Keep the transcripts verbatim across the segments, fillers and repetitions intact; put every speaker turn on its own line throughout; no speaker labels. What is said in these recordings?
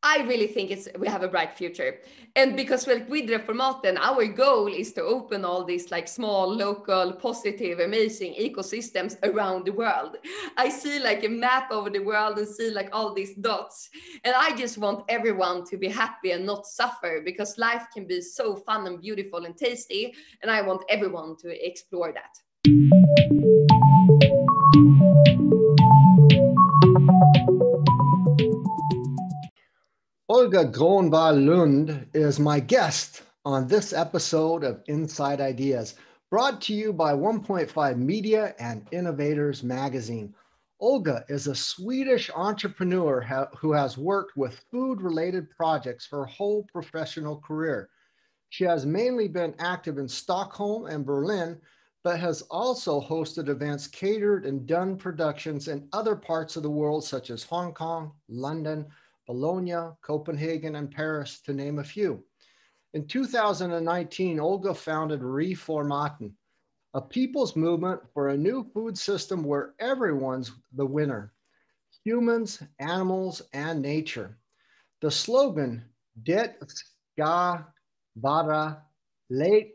I really think it's we have a bright future. And because like with Reformaten, our goal is to open all these like small, local, positive, amazing ecosystems around the world. I see like a map over the world and see like all these dots. And I just want everyone to be happy and not suffer, because life can be so fun and beautiful and tasty. And I want everyone to explore that.
Olga Grönvall Lund is my guest on this episode of Inside Ideas, brought to you by one point five Media and Innovators magazine. Olga is a Swedish entrepreneur ha who has worked with food-related projects her whole professional career. She has mainly been active in Stockholm and Berlin, but has also hosted events catered and done productions in other parts of the world, such as Hong Kong, London, Bologna, Copenhagen, and Paris, to name a few. In two thousand nineteen, Olga founded Reformaten, a people's movement for a new food system where everyone's the winner: humans, animals, and nature. The slogan, det ska vara lätt,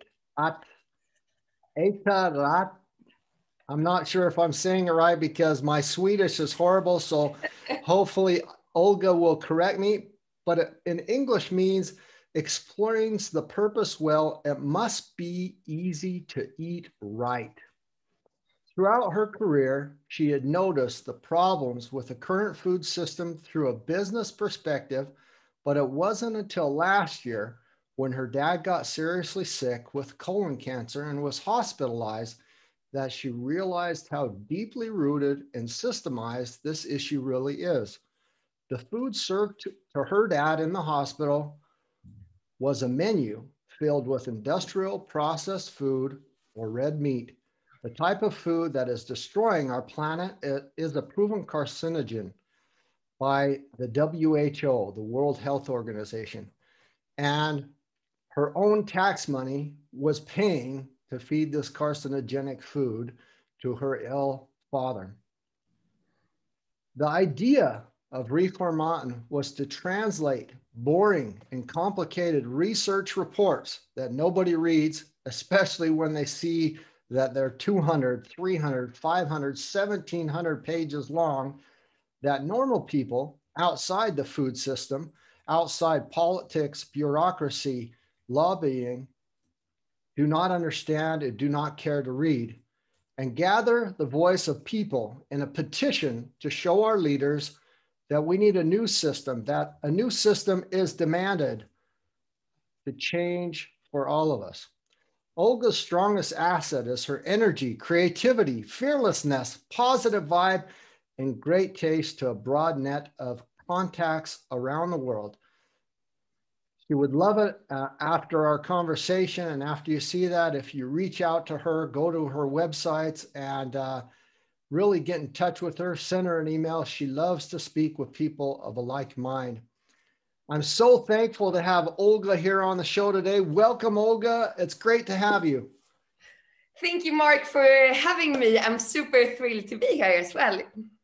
rätt. I'm not sure if I'm saying it right because my Swedish is horrible, so hopefully Olga will correct me, but in English means explains the purpose well. It must be easy to eat right. Throughout her career, she had noticed the problems with the current food system through a business perspective, but it wasn't until last year when her dad got seriously sick with colon cancer and was hospitalized that she realized how deeply rooted and systemized this issue really is. The food served to, to her dad in the hospital was a menu filled with industrial processed food or red meat. The type of food that is destroying our planet is a proven carcinogen by the W H O, the World Health Organization. And her own tax money was paying to feed this carcinogenic food to her ill father. The idea of Reformaten was to translate boring and complicated research reports that nobody reads, especially when they see that they're two hundred, three hundred, five hundred, seventeen hundred pages long, that normal people outside the food system, outside politics, bureaucracy, lobbying, do not understand and do not care to read, and gather the voice of people in a petition to show our leaders that we need a new system, that a new system is demanded to change for all of us. Olga's strongest asset is her energy, creativity, fearlessness, positive vibe, and great taste to a broad net of contacts around the world. She would love it uh, after our conversation, and after you see that, if you reach out to her, go to her websites and uh, really get in touch with her, send her an email. She loves to speak with people of a like mind. I'm so thankful to have Olga here on the show today. Welcome, Olga. It's great to have you.
Thank you, Mark, for having me. I'm super thrilled to be here as well.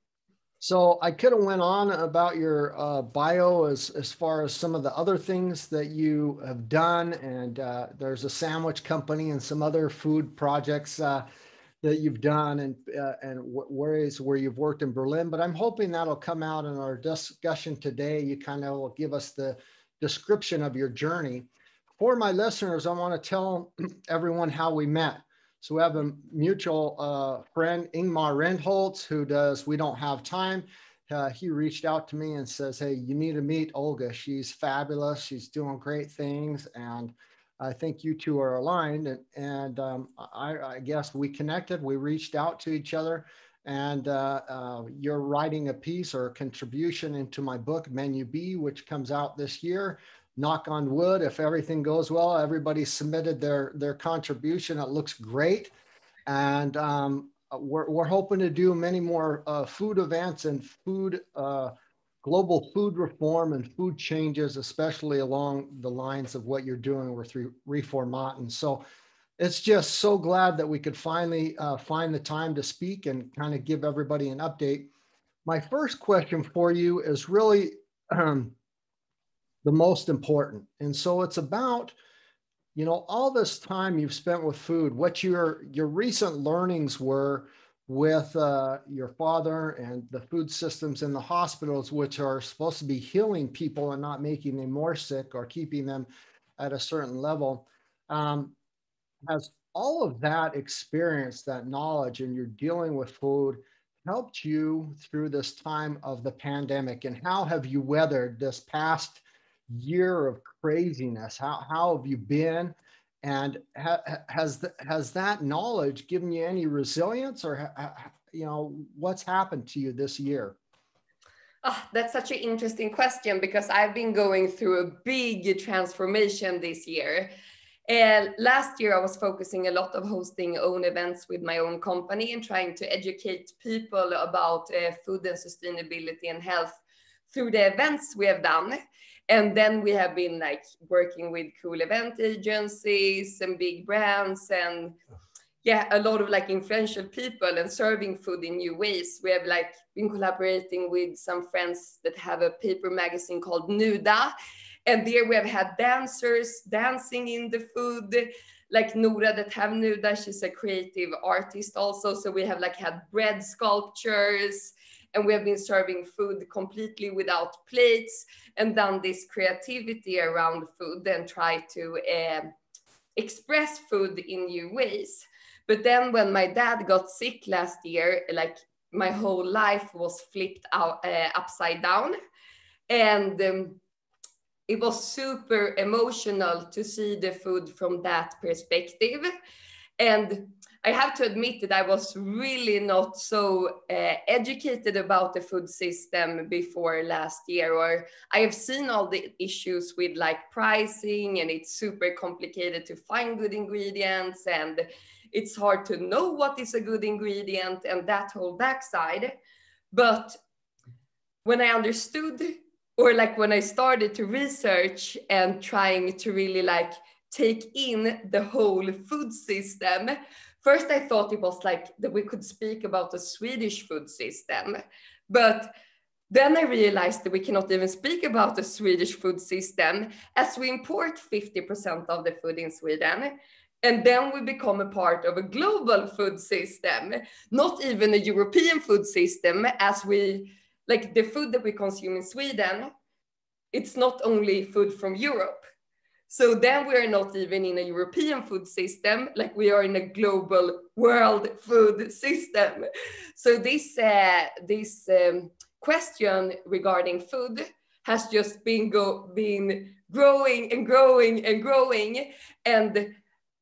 So I could have went on about your uh, bio as, as far as some of the other things that you have done. And uh, there's a sandwich company and some other food projects uh, that you've done and, uh, and ways where you've worked in Berlin. But I'm hoping that'll come out in our discussion today. You kind of will give us the description of your journey. For my listeners, I want to tell everyone how we met. So we have a mutual uh, friend, Ingmar Rentholtz, who does We Don't Have Time. Uh, he reached out to me and says, hey, you need to meet Olga. She's fabulous. She's doing great things. And I think you two are aligned. And, and um, I, I guess we connected. We reached out to each other. And uh, uh, you're writing a piece or a contribution into my book, Menu B, which comes out this year. Knock on wood, if everything goes well, everybody submitted their, their contribution. It looks great. And um, we're, we're hoping to do many more uh, food events and food, uh, global food reform and food changes, especially along the lines of what you're doing with Reformaten. So it's just so glad that we could finally uh, find the time to speak and kind of give everybody an update. My first question for you is really, um, the most important. And so it's about, you know, all this time you've spent with food, what your your recent learnings were with uh, your father and the food systems in the hospitals, which are supposed to be healing people and not making them more sick or keeping them at a certain level. Um, has all of that experience, that knowledge, and you're dealing with food helped you through this time of the pandemic? And how have you weathered this past year of craziness? How, how have you been? And ha, has, the, has that knowledge given you any resilience, or, ha, you know, what's happened to you this year?
Oh, that's such an interesting question, because I've been going through a big transformation this year. And last year I was focusing a lot of hosting own events with my own company and trying to educate people about uh, food and sustainability and health through the events we have done. And then we have been like working with cool event agencies and big brands and yeah, a lot of like influential people and serving food in new ways. We have like been collaborating with some friends that have a paper magazine called Nuda. And there we have had dancers dancing in the food, like Nora that have Nuda. She's a creative artist also. So we have like had bread sculptures, and we have been serving food completely without plates and done this creativity around food and try to uh, express food in new ways. But then when my dad got sick last year, like my whole life was flipped out uh, upside down. And um, it was super emotional to see the food from that perspective. And I have to admit that I was really not so uh, educated about the food system before last year, or I have seen all the issues with like pricing, and it's super complicated to find good ingredients, and it's hard to know what is a good ingredient and that whole backside. But when I understood, or like when I started to research and trying to really like take in the whole food system, first I thought it was like that we could speak about the Swedish food system. But then I realized that we cannot even speak about the Swedish food system, as we import fifty percent of the food in Sweden. And then we become a part of a global food system, not even a European food system, as we, like the food that we consume in Sweden, it's not only food from Europe. So then we're not even in a European food system, like we are in a global world food system. So this, uh, this um, question regarding food has just been, go, been growing and growing and growing. And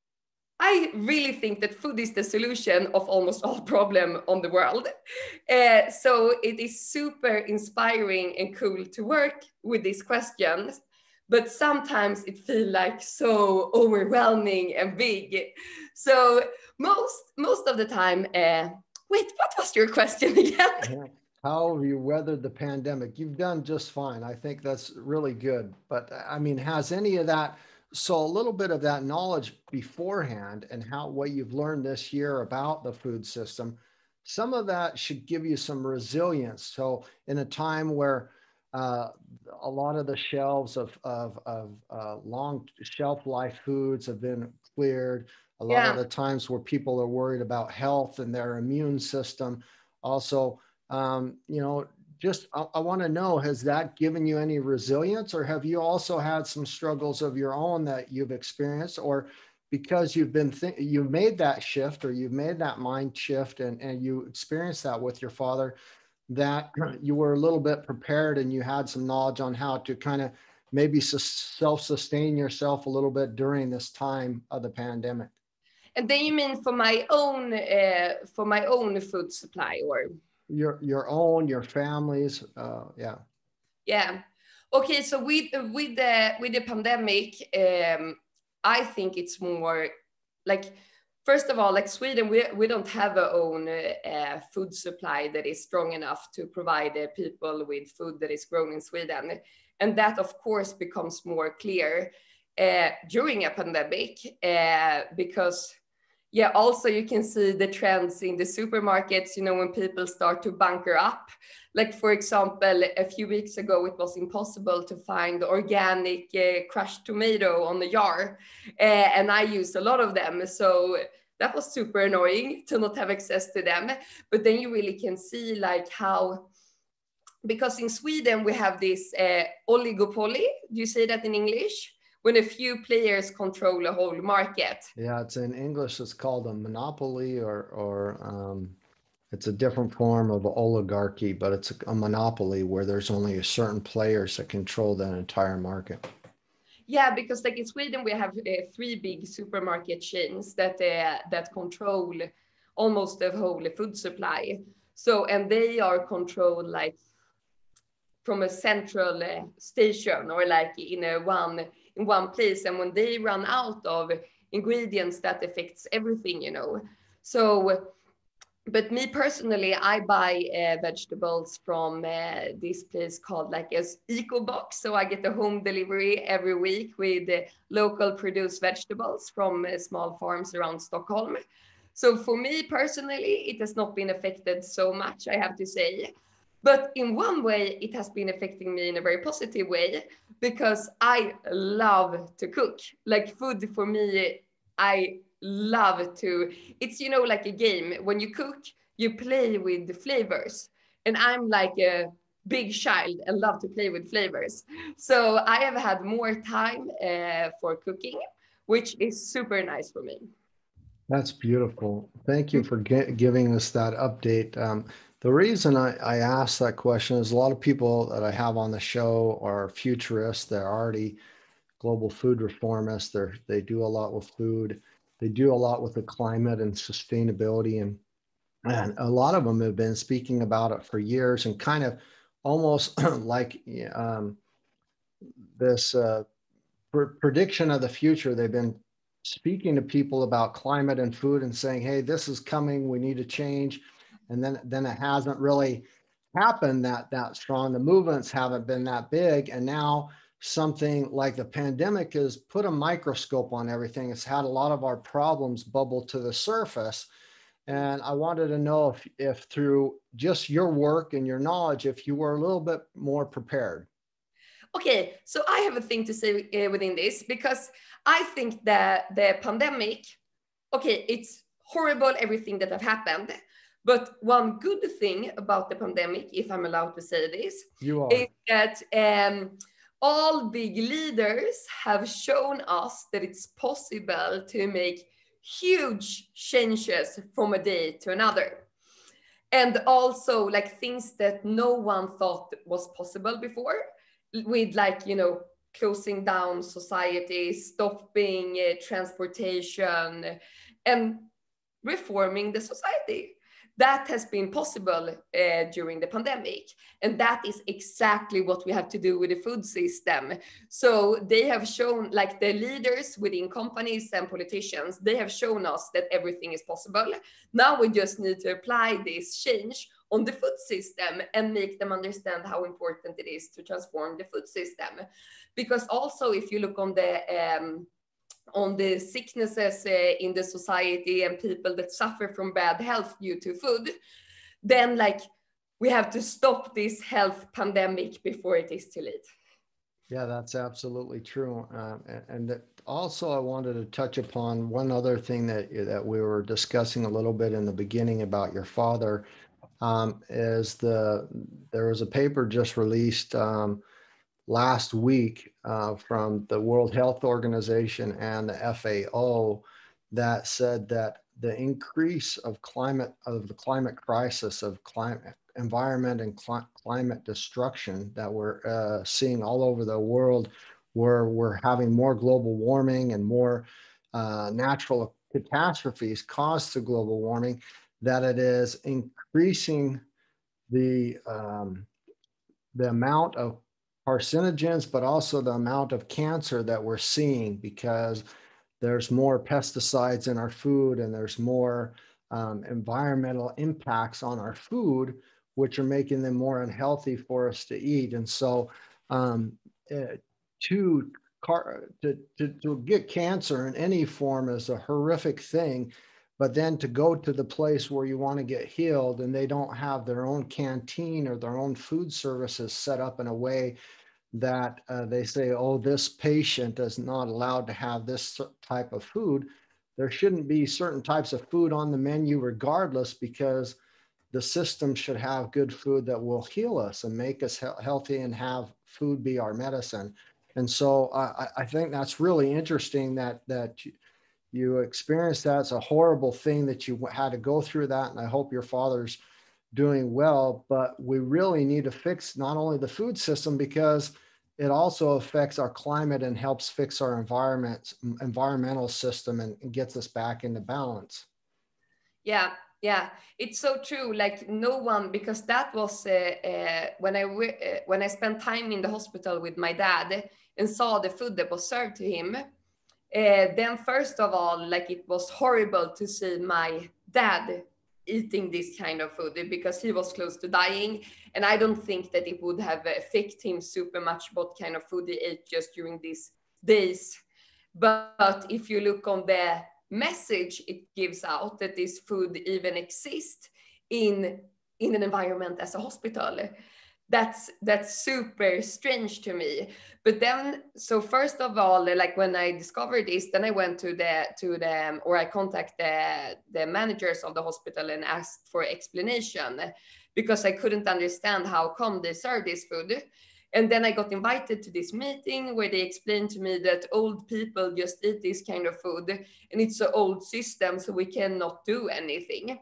I really think that food is the solution of almost all problem on the world. Uh, so it is super inspiring and cool to work with these questions, but sometimes it feels like so overwhelming and big. So most, most of the time, uh, wait, what was your question again?
How have you weathered the pandemic? You've done just fine. I think that's really good. But I mean, has any of that, so a little bit of that knowledge beforehand and how what you've learned this year about the food system, some of that should give you some resilience. So in a time where uh, a lot of the shelves of, of, of uh, long shelf life foods have been cleared, a lot
Yeah.
of the times where people are worried about health and their immune system. Also, um, you know, just, I, I want to know, has that given you any resilience, or have you also had some struggles of your own that you've experienced, or because you've been, th- you've made that shift, or you've made that mind shift, and, and you experienced that with your father, that you were a little bit prepared and you had some knowledge on how to kind of maybe self-sustain yourself a little bit during this time of the pandemic?
And then you mean for my own, uh, for my own food supply, or?
Your, your own, your family's, uh, yeah.
Yeah. Okay. So with with the with the pandemic, um, I think it's more like, first of all, like Sweden, we we don't have our own uh, food supply that is strong enough to provide uh, people with food that is grown in Sweden, and that of course becomes more clear uh, during a pandemic uh, because Yeah, also you can see the trends in the supermarkets, you know, when people start to bunker up. Like, for example, a few weeks ago, it was impossible to find organic uh, crushed tomato on the jar. Uh, and I used a lot of them. So that was super annoying to not have access to them. But then you really can see like how, because in Sweden we have this uh, oligopoly. Do you say that in English? When a few players control a whole market.
Yeah, it's in English, it's called a monopoly, or, or um, it's a different form of oligarchy, but it's a, a monopoly where there's only a certain players that control that entire market.
Yeah, because like in Sweden, we have uh, three big supermarket chains that uh, that control almost the whole food supply. So, and they are controlled like from a central uh, station, or like in a one in one place. And when they run out of ingredients, that affects everything, you know. So, but me personally, I buy uh, vegetables from uh, this place called like as Eco Box. So I get a home delivery every week with uh, local produced vegetables from uh, small farms around Stockholm. So for me personally, it has not been affected so much, I have to say. But in one way, it has been affecting me in a very positive way, because I love to cook. Like food for me, I love to, it's, you know, like a game. When you cook, you play with the flavors. And I'm like a big child and love to play with flavors. So I have had more time uh, for cooking, which is super nice for me.
That's beautiful. Thank you for giving us that update. Um, the reason I, I asked that question is a lot of people that I have on the show are futurists. They're already global food reformists. They're, they do a lot with food. They do a lot with the climate and sustainability. And, and a lot of them have been speaking about it for years, and kind of almost like um, this uh, prediction of the future. They've been speaking to people about climate and food and saying, hey, this is coming, we need to change. And then, then it hasn't really happened that, that strong. The movements haven't been that big. And now something like the pandemic has put a microscope on everything. It's had a lot of our problems bubble to the surface. And I wanted to know if, if through just your work and your knowledge, if you were a little bit more prepared.
Okay, so I have a thing to say uh, within this, because I think that the pandemic, okay, it's horrible, everything that have happened. But one good thing about the pandemic, if I'm allowed to say this,
You are.
is that um, all big leaders have shown us that it's possible to make huge changes from a day to another. And also like things that no one thought was possible before, with like, you know, closing down society, stopping uh, transportation, and reforming the society. That has been possible uh, during the pandemic. And that is exactly what we have to do with the food system. So they have shown, like the leaders within companies and politicians, they have shown us that everything is possible. Now we just need to apply this change on the food system and make them understand how important it is to transform the food system. Because also, if you look on the um, on the sicknesses uh, in the society and people that suffer from bad health due to food, then like we have to stop this health pandemic before it is too late.
Yeah, that's absolutely true. Uh, and and also, I wanted to touch upon one other thing that that we were discussing a little bit in the beginning about your father. Um, is the there was a paper just released um, last week uh, from the World Health Organization and the F A O that said that the increase of climate of the climate crisis of climate environment and cl climate destruction that we're uh, seeing all over the world, where we're having more global warming and more uh, natural catastrophes caused through global warming, that it is increasing the um, the amount of carcinogens, but also the amount of cancer that we're seeing, because there's more pesticides in our food and there's more um, environmental impacts on our food, which are making them more unhealthy for us to eat. And so um, uh, to, car to, to, to get cancer in any form is a horrific thing. but then to go to the place where you want to get healed and they don't have their own canteen or their own food services set up in a way that uh, they say, oh, this patient is not allowed to have this type of food. There shouldn't be certain types of food on the menu regardless, because the system should have good food that will heal us and make us he healthy and have food be our medicine. And so uh, I, I think that's really interesting that, that you, you experienced that. It's a horrible thing that you had to go through that. And I hope your father's doing well, but we really need to fix not only the food system, because it also affects our climate and helps fix our environment, environmental system, and, and gets us back into balance.
Yeah. Yeah, it's so true. Like no one, because that was uh, uh, when I uh, when I spent time in the hospital with my dad and saw the food that was served to him. Uh, then first of all, like it was horrible to see my dad eating this kind of food because he was close to dying, and I don't think that it would have affected him super much what kind of food he ate just during these days. But if you look on the message it gives out, that this food even exists in in an environment as a hospital, that's that's super strange to me. But then, so first of all, like when I discovered this, then I went to the to the or I contacted the, the managers of the hospital and asked for explanation, because I couldn't understand how come they serve this food. And then I got invited to this meeting where they explained to me that old people just eat this kind of food and it's an old system, so we cannot do anything.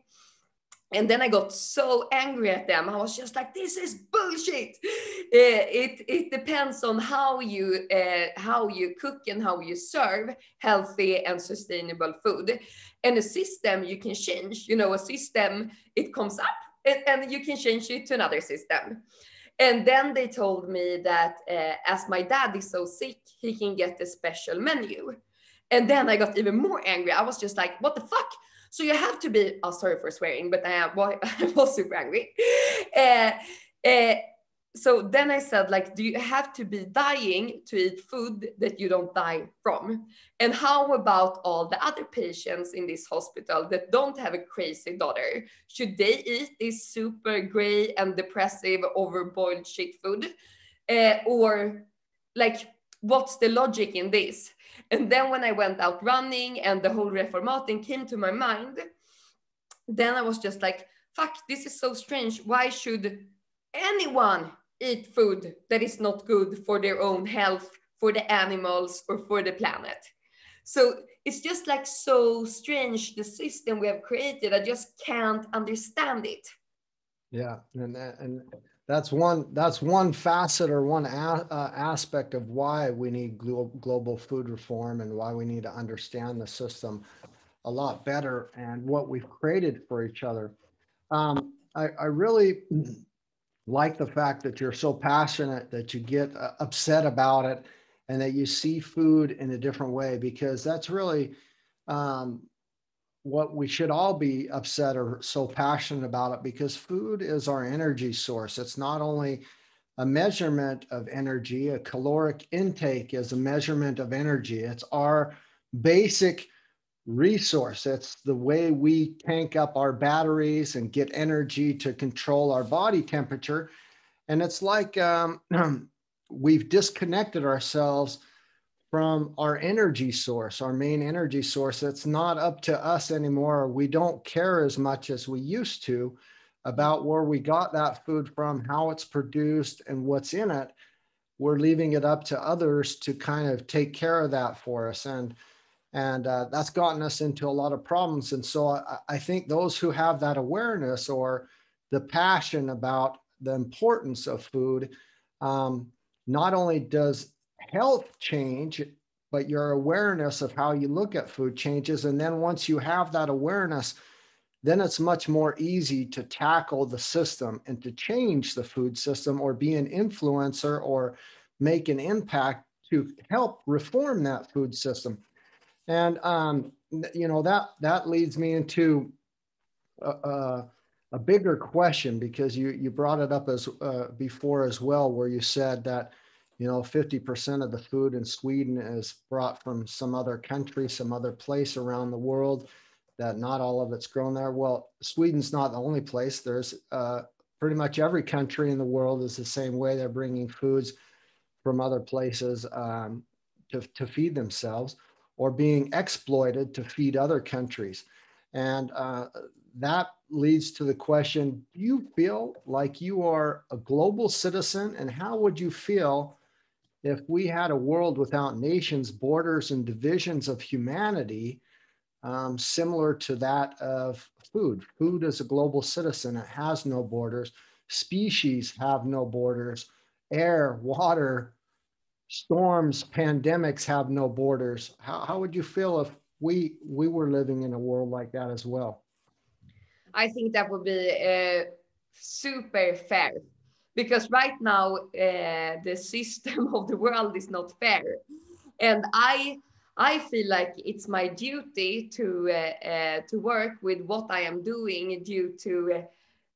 And then I got so angry at them. I was just like, this is bullshit. Uh, it, it depends on how you, uh, how you cook and how you serve healthy and sustainable food. And a system you can change, you know, a system, it comes up and, and you can change it to another system. And then they told me that uh, as my dad is so sick, he can get a special menu. And then I got even more angry. I was just like, what the fuck? So you have to be, oh, sorry for swearing, but I, well, I was super angry. Uh, uh, so then I said, like, do you have to be dying to eat food that you don't die from? And how about all the other patients in this hospital that don't have a crazy daughter? Should they eat this super gray and depressive overboiled shit food? Uh, or like, what's the logic in this? And then when I went out running and the whole Reformaten came to my mind, then I was just like, fuck, this is so strange. Why should anyone eat food that is not good for their own health, for the animals, or for the planet? So it's just like so strange, the system we have created. I just can't understand it.
Yeah, and and that's one that's one facet or one a, uh, aspect of why we need glo global food reform and why we need to understand the system a lot better and what we've created for each other. Um, I, I really like the fact that you're so passionate, that you get uh, upset about it, and that you see food in a different way, because that's really um, what we should all be upset or so passionate about it, because food is our energy source. It's not only a measurement of energy, a caloric intake is a measurement of energy. It's our basic resource. It's the way we tank up our batteries and get energy to control our body temperature. And it's like um, we've disconnected ourselves from our energy source, our main energy source. It's not up to us anymore. We don't care as much as we used to about where we got that food from, how it's produced, and what's in it. We're leaving it up to others to kind of take care of that for us. And And uh, that's gotten us into a lot of problems. And so I, I think those who have that awareness or the passion about the importance of food, um, not only does health change, but your awareness of how you look at food changes. And then once you have that awareness, then it's much more easy to tackle the system and to change the food system or be an influencer or make an impact to help reform that food system. And, um, you know, that, that leads me into a, a, a bigger question, because you, you brought it up as uh, before as well, where you said that, you know, fifty percent of the food in Sweden is brought from some other country, some other place around the world. that not all of it's grown there. Well, Sweden's not the only place. There's uh, pretty much every country in the world is the same way. They're bringing foods from other places um, to, to feed themselves, or being exploited to feed other countries. And uh, that leads to the question, do you feel like you are a global citizen? And how would you feel if we had a world without nations, borders, and divisions of humanity, um, similar to that of food? Food is a global citizen. It has no borders. Species have no borders. Air, water, storms, pandemics have no borders. How, how would you feel if we, we were living in a world like that as well?
I think that would be uh, super fair, because right now uh, the system of the world is not fair, and I I feel like it's my duty to uh, uh, to work with what I am doing due to uh,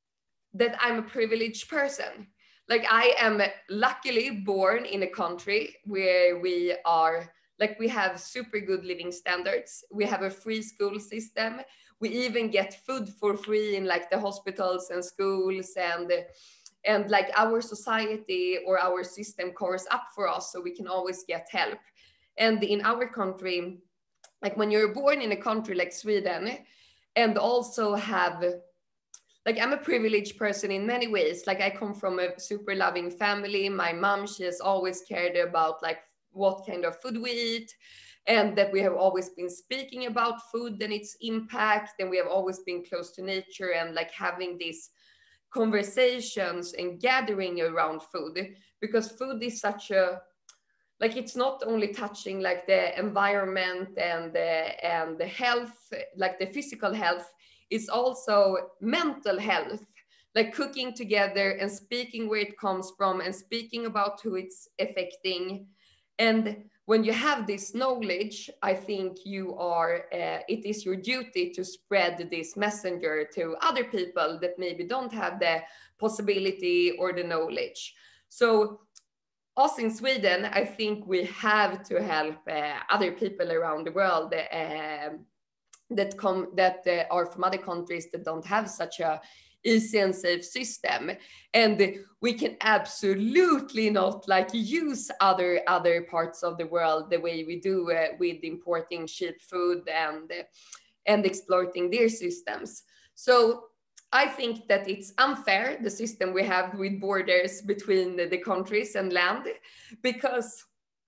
that I'm a privileged person. Like, I am luckily born in a country where we are like we have super good living standards. We have a free school system. We even get food for free in like the hospitals and schools, and and like our society or our system covers up for us, so we can always get help. And in our country, like when you're born in a country like Sweden, and also have like, I'm a privileged person in many ways. Like, I come from a super loving family. My mom, she has always cared about like what kind of food we eat, and that we have always been speaking about food and its impact, and we have always been close to nature and like having these conversations and gathering around food, because food is such a like it's not only touching like the environment and the and the health, like the physical health, it's also mental health, like cooking together and speaking where it comes from and speaking about who it's affecting. And when you have this knowledge, I think you are uh, it is your duty to spread this messenger to other people that maybe don't have the possibility or the knowledge. So us in Sweden, I think we have to help uh, other people around the world uh, that come that uh, are from other countries that don't have such a easy and safe system. And we can absolutely not like use other other parts of the world the way we do uh, with importing cheap food and uh, and exploiting their systems. So I think that it's unfair, the system we have with borders between the, the countries and land, because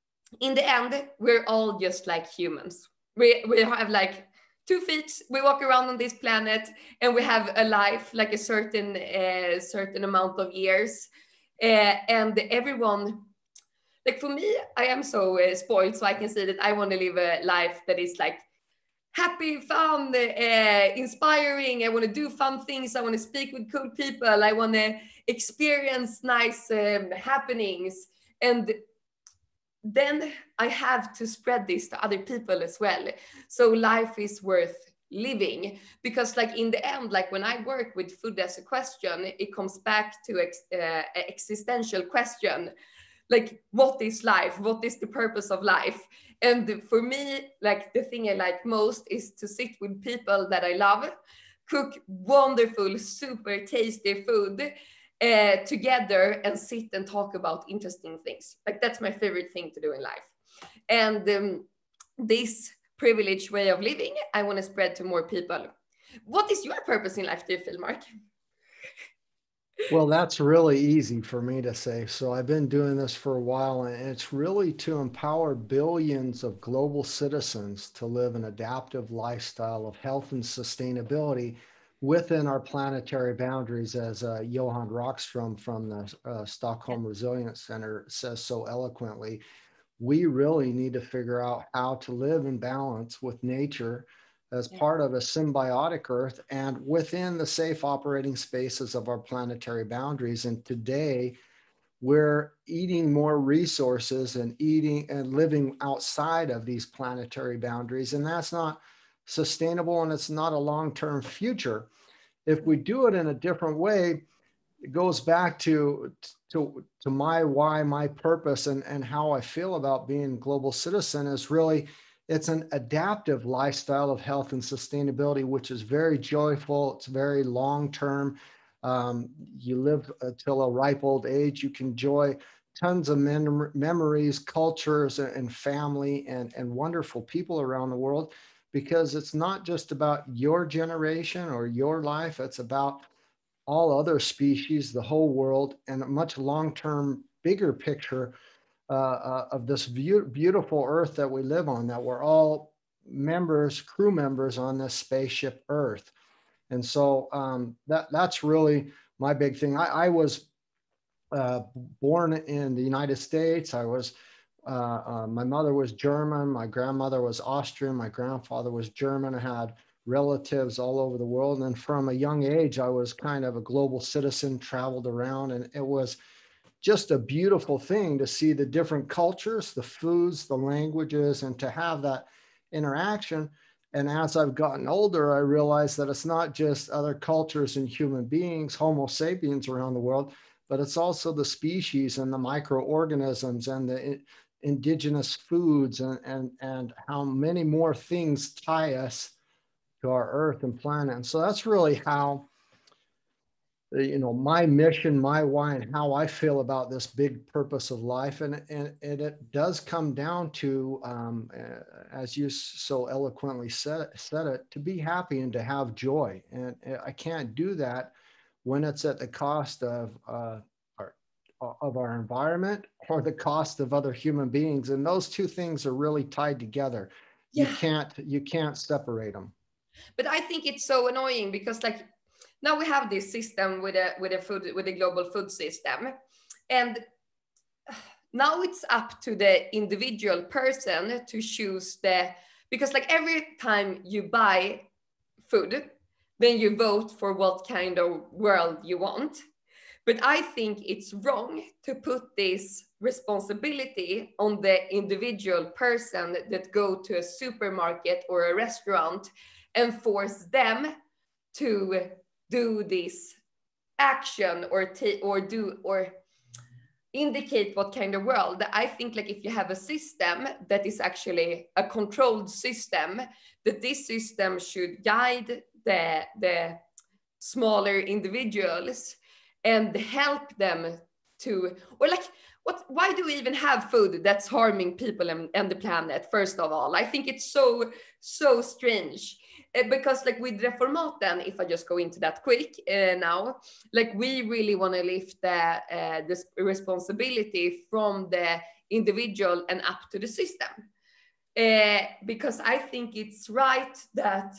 in the end, we're all just like humans. We, we have like two feet, we walk around on this planet, and we have a life, like a certain, uh, certain amount of years. Uh, and everyone, like for me, I am so uh, spoiled, so I can say that I want to live a life that is like happy, fun, uh, inspiring. I want to do fun things. I want to speak with cool people. I want to experience nice um, happenings. And then I have to spread this to other people as well. So life is worth living, because like in the end, like when I work with food as a question, it comes back to ex- uh, existential question. Like, what is life? What is the purpose of life? And for me, like the thing I like most is to sit with people that I love, cook wonderful, super tasty food uh, together, and sit and talk about interesting things. Like, that's my favorite thing to do in life. And um, this privileged way of living, I want to spread to more people. What is your purpose in life, do you feel, Marc?
Well, that's really easy for me to say. So I've been doing this for a while, and it's really to empower billions of global citizens to live an adaptive lifestyle of health and sustainability within our planetary boundaries, as uh, Johan Rockström from the uh, Stockholm Resilience Center says so eloquently. We really need to figure out how to live in balance with nature as part of a symbiotic Earth and within the safe operating spaces of our planetary boundaries. And today, we're eating more resources and eating and living outside of these planetary boundaries. And that's not sustainable, and it's not a long-term future. If we do it in a different way, it goes back to, to, to my why, my purpose, and, and how I feel about being a global citizen is really it's an adaptive lifestyle of health and sustainability, which is very joyful. It's very long-term. Um, you live until a ripe old age. You can enjoy tons of mem memories, cultures, and family, and, and wonderful people around the world, because it's not just about your generation or your life. It's about all other species, the whole world, and a much long-term, bigger picture uh, uh, of this be beautiful Earth that we live on, that we're all members, crew members on this spaceship Earth. And so um, that that's really my big thing. I, I was uh, born in the United States. I was, uh, uh, my mother was German. My grandmother was Austrian. My grandfather was German. I had relatives all over the world. And then from a young age, I was kind of a global citizen, traveled around, and it was just a beautiful thing to see the different cultures, the foods, the languages, and to have that interaction. And as I've gotten older, I realized that it's not just other cultures and human beings, Homo sapiens around the world, but it's also the species and the microorganisms and the indigenous foods, and, and, and how many more things tie us to our Earth and planet. And so that's really how, you know, my mission, my why, and how I feel about this big purpose of life. And, and, and it does come down to, um, as you so eloquently said, said it, to be happy and to have joy. And I can't do that when it's at the cost of, uh, our, of our environment or the cost of other human beings. And those two things are really tied together. Yeah. You can't, you can't separate them.
But I think it's so annoying because, like, now we have this system with a with a food with a global food system, and now it's up to the individual person to choose the, because like every time you buy food, then you vote for what kind of world you want. But I think it's wrong to put this responsibility on the individual person that go to a supermarket or a restaurant and force them to do this action or take or do or indicate what kind of world. I think like if you have a system that is actually a controlled system, that this system should guide the the smaller individuals and help them to, or like, what, why do we even have food that's harming people and, and the planet? First of all, I think it's so so strange. Because like with Reformaten, if I just go into that quick uh, now, like we really want to lift the, uh, this responsibility from the individual and up to the system. Uh, because I think it's right that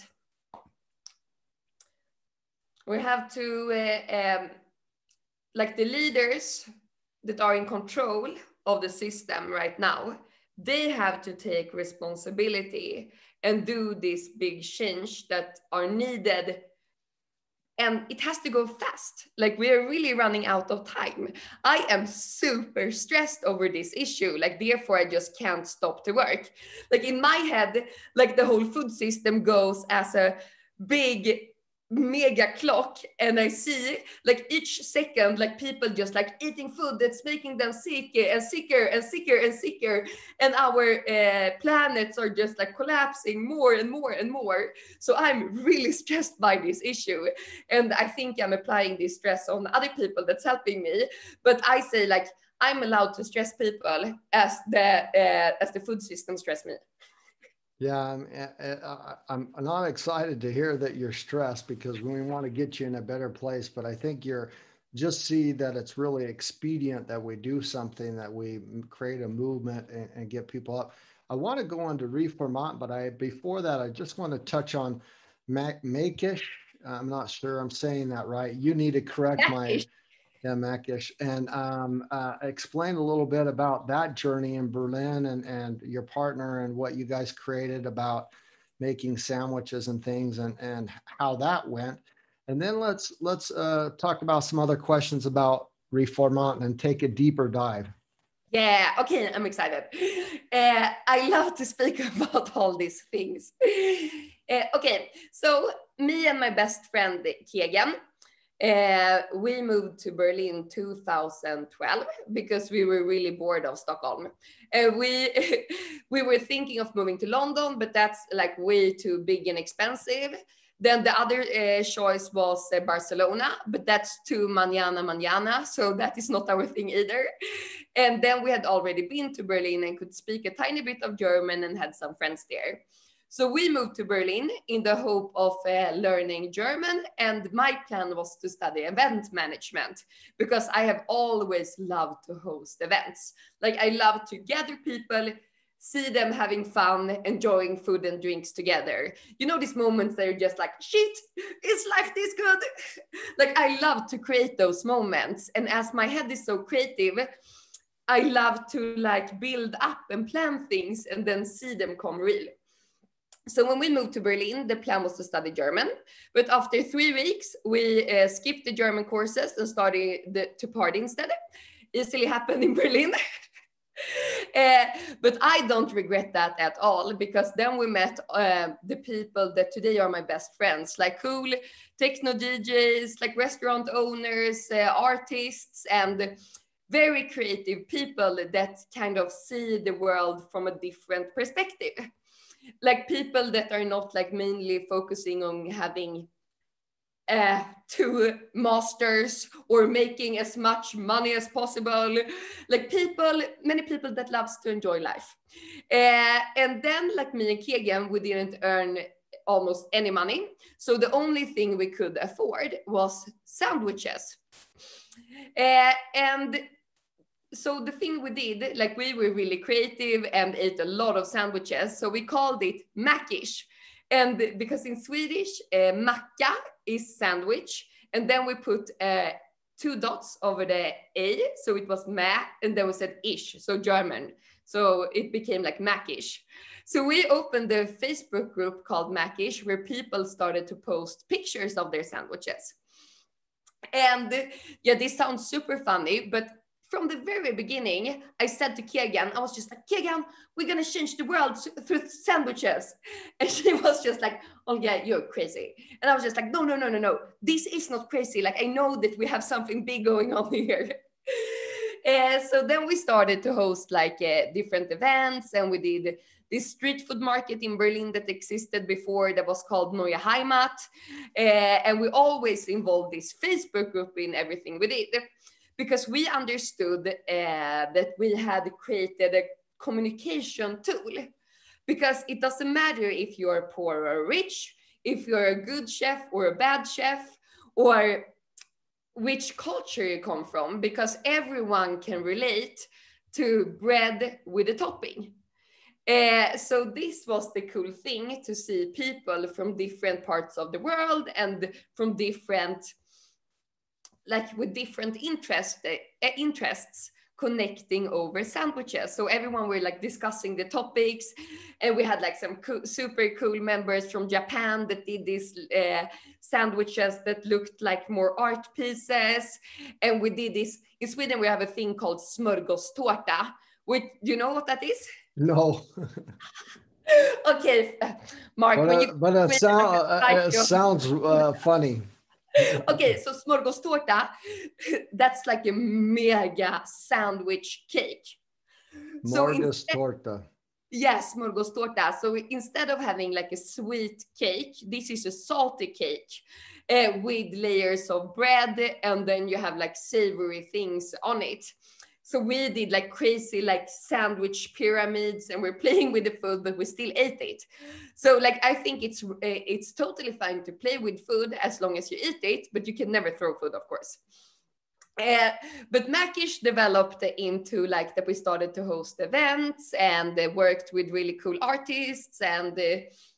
we have to, uh, um, like the leaders that are in control of the system right now, they have to take responsibility and do this big change that are needed. And it has to go fast. Like we are really running out of time. I am super stressed over this issue. Like therefore I just can't stop to work. Like in my head, like the whole food system goes as a big mega clock, and I see like each second like people just like eating food that's making them sick and sicker and sicker and sicker, and our uh, planets are just like collapsing more and more and more. So I'm really stressed by this issue, and I think I'm applying this stress on other people that's helping me. But I say like I'm allowed to stress people as the uh, as the food system stress me.
Yeah, I'm, I'm not excited to hear that you're stressed, because we want to get you in a better place. But I think you're just see that it's really expedient that we do something, that we create a movement and, and get people up. I want to go on to Reformaten, but I before that, I just want to touch on Makish. I'm not sure I'm saying that right. You need to correct my... Yeah, Makish, and um, uh, explain a little bit about that journey in Berlin and, and your partner and what you guys created about making sandwiches and things, and, and how that went. And then let's let's uh, talk about some other questions about Reformaten and take a deeper dive.
Yeah, okay, I'm excited. Uh, I love to speak about all these things. Uh, okay, so me and my best friend, Kegan, Uh, we moved to Berlin two thousand twelve because we were really bored of Stockholm. Uh, we we were thinking of moving to London, but that's like way too big and expensive. Then the other uh, choice was uh, Barcelona, but that's too mañana mañana, so that is not our thing either. And then we had already been to Berlin and could speak a tiny bit of German and had some friends there. So we moved to Berlin in the hope of uh, learning German, and my plan was to study event management because I have always loved to host events. Like I love to gather people, see them having fun, enjoying food and drinks together. You know, these moments that are just like, shit, is life this good? Like I love to create those moments. And as my head is so creative, I love to like build up and plan things and then see them come real. So when we moved to Berlin, the plan was to study German, but after three weeks, we uh, skipped the German courses and started the, to party instead. Easily happened in Berlin. uh, but I don't regret that at all, because then we met uh, the people that today are my best friends, like cool techno D Js, like restaurant owners, uh, artists, and very creative people that kind of see the world from a different perspective. Like people that are not like mainly focusing on having uh, two masters or making as much money as possible. Like people, many people that loves to enjoy life. Uh, and then like me and Kegan, we didn't earn almost any money. So the only thing we could afford was sandwiches. Uh, and So the thing we did, like we were really creative and ate a lot of sandwiches. So we called it Macish. And because in Swedish, uh, macka is sandwich. And then we put uh, two dots over the A. So it was ma, and then we said ish, so German. So it became like Macish. So we opened a Facebook group called Macish, where people started to post pictures of their sandwiches. And yeah, this sounds super funny, but from the very beginning, I said to Kegan, I was just like, Kegan, we're going to change the world through sandwiches. And she was just like, oh yeah, you're crazy. And I was just like, no, no, no, no, no. This is not crazy. Like, I know that we have something big going on here. uh, so then we started to host like uh, different events, and we did this street food market in Berlin that existed before that was called Neue Heimat. Uh, and we always involved this Facebook group in everything we did, because we understood uh, that we had created a communication tool. Because it doesn't matter if you're poor or rich, if you're a good chef or a bad chef, or which culture you come from, because everyone can relate to bread with a topping. Uh, so this was the cool thing, to see people from different parts of the world and from different, like with different interest, uh, interests connecting over sandwiches. So everyone were like discussing the topics, and we had like some co- super cool members from Japan that did these uh, sandwiches that looked like more art pieces. And we did this, in Sweden we have a thing called smörgåstårta, which, do you know what that is?
No.
Okay, Marc,
but,
when
uh,
you
but it, sound, uh, it sounds uh, funny.
Okay, so smörgåstårta, that's like a mega sandwich cake.
Smörgåstårta.
So yes, smörgåstårta. So instead of having like a sweet cake, this is a salty cake uh, with layers of bread, and then you have like savory things on it. So we did like crazy like sandwich pyramids, and we're playing with the food, but we still ate it. So like, I think it's uh, it's totally fine to play with food as long as you eat it, but you can never throw food, of course. Uh, but Macish developed into like that we started to host events and uh, worked with really cool artists, and uh,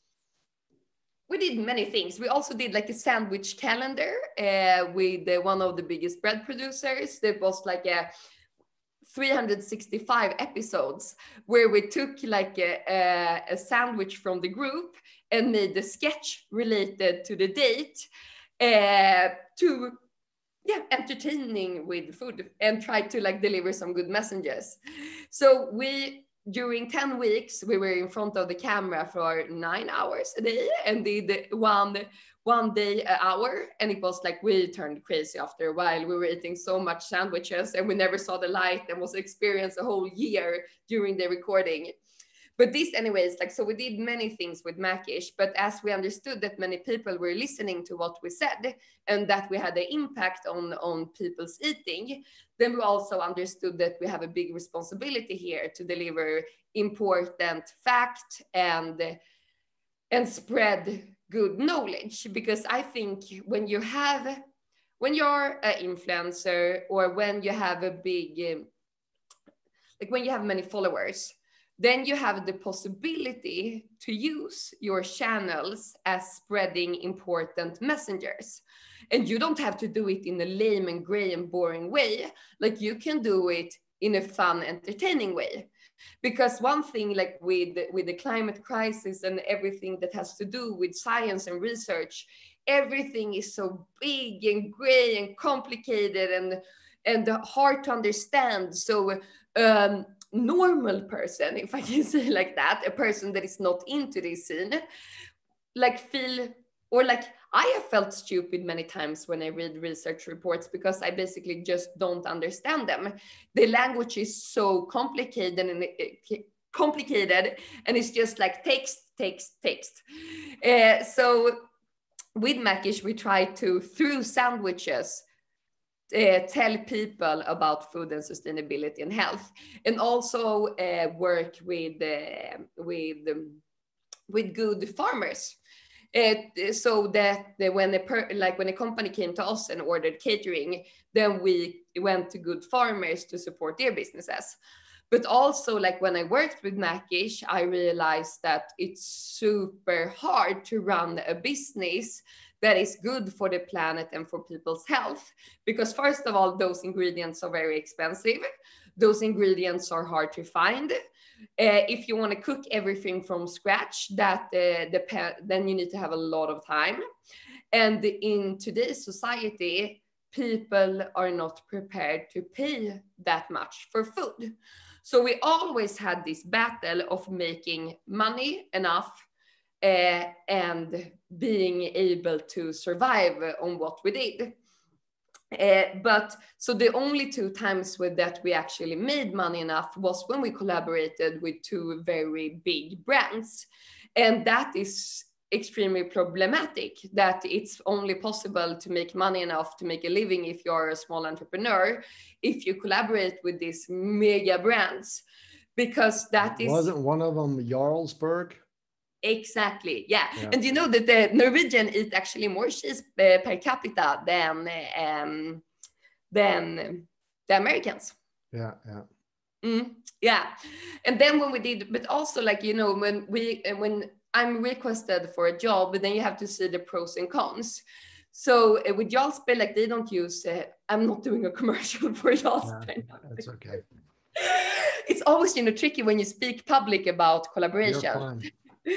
we did many things. We also did like a sandwich calendar uh, with uh, one of the biggest bread producers. That was like a three hundred sixty-five episodes where we took like a, a, a sandwich from the group and made a sketch related to the date uh, to yeah, entertaining with food, and tried to like deliver some good messages. So we, during ten weeks, we were in front of the camera for nine hours a day and did one one day an hour, and it was like we turned crazy after a while. We were eating so much sandwiches and we never saw the light, and was experienced a whole year during the recording. But this anyways, like, so we did many things with Macish, but as we understood that many people were listening to what we said and that we had an impact on, on people's eating, then we also understood that we have a big responsibility here to deliver important fact and, and spread good knowledge. Because I think when you have, when you're an influencer, or when you have a big, like when you have many followers, then you have the possibility to use your channels as spreading important messengers. And you don't have to do it in a lame and gray and boring way. Like, you can do it in a fun, entertaining way. Because one thing, like with, with the climate crisis and everything that has to do with science and research, everything is so big and gray and complicated and, and hard to understand. So, um, normal person, if I can say like that, a person that is not into this scene, like feel, or like I have felt stupid many times when I read research reports, because I basically just don't understand them. The language is so complicated and it, complicated, and it's just like text, text, text. Uh, so with Macish, we try to, through sandwiches, Uh, tell people about food and sustainability and health, and also uh, work with uh, with um, with good farmers, uh, so that the, when a per, like when a company came to us and ordered catering, then we went to good farmers to support their businesses. But also, like when I worked with Macish, I realized that it's super hard to run a business that is good for the planet and for people's health. Because first of all, those ingredients are very expensive. Those ingredients are hard to find. Uh, if you want to cook everything from scratch, that uh, depend, then you need to have a lot of time. And in today's society, people are not prepared to pay that much for food. So we always had this battle of making money enough uh, and being able to survive on what we did. Uh, but so the only two times with that we actually made money enough was when we collaborated with two very big brands. And that is extremely problematic, that it's only possible to make money enough to make a living if you're a small entrepreneur, if you collaborate with these mega brands, because that is...
Wasn't one of them Jarlsberg?
Exactly, yeah.
yeah.
And you know that the Norwegian eat actually more cheese uh, per capita than, um, than the Americans.
Yeah, yeah.
Mm, yeah. And then when we did, but also like, you know, when we, when I'm requested for a job, but then you have to see the pros and cons. So uh, with Jarlsberg, like they don't use, uh, I'm not doing a commercial for Jarlsberg.
Yeah, that's okay.
It's always, you know, tricky when you speak public about collaboration.
You're fine.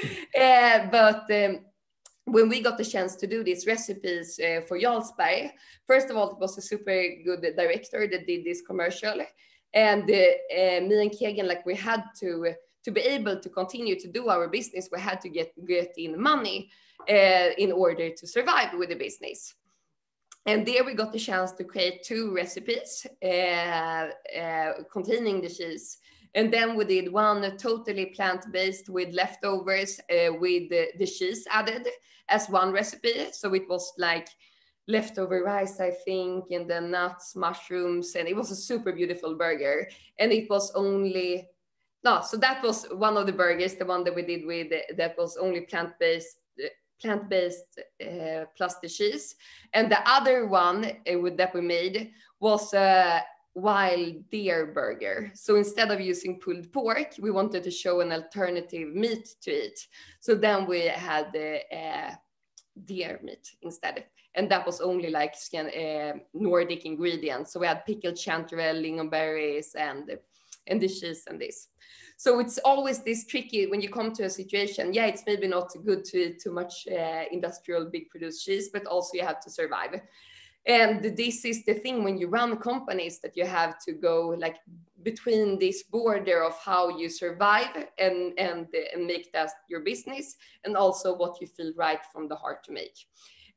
uh, but um, when we got the chance to do these recipes uh, for Jarlsberg, first of all, it was a super good director that did this commercial. And uh, uh, me and Kegan, like we had to, uh, to be able to continue to do our business, we had to get, get in money uh, in order to survive with the business. And there we got the chance to create two recipes uh, uh, containing the cheese. And then we did one totally plant-based with leftovers uh, with the, the cheese added as one recipe. So it was like leftover rice, I think, and then nuts, mushrooms, and it was a super beautiful burger. And it was only, no, so that was one of the burgers, the one that we did with, that was only plant-based, plant-based uh, plus the cheese. And the other one uh, with, that we made was a wild deer burger. So instead of using pulled pork, we wanted to show an alternative meat to it. So then we had the uh, deer meat instead. And that was only like uh, Nordic ingredients. So we had pickled chanterelle, lingonberries, and, and the cheese and this. So it's always this tricky when you come to a situation. Yeah, it's maybe not good to eat too much uh, industrial big produced cheese, but also you have to survive. And this is the thing when you run companies, that you have to go like between this border of how you survive and, and, and make that your business, and also what you feel right from the heart to make.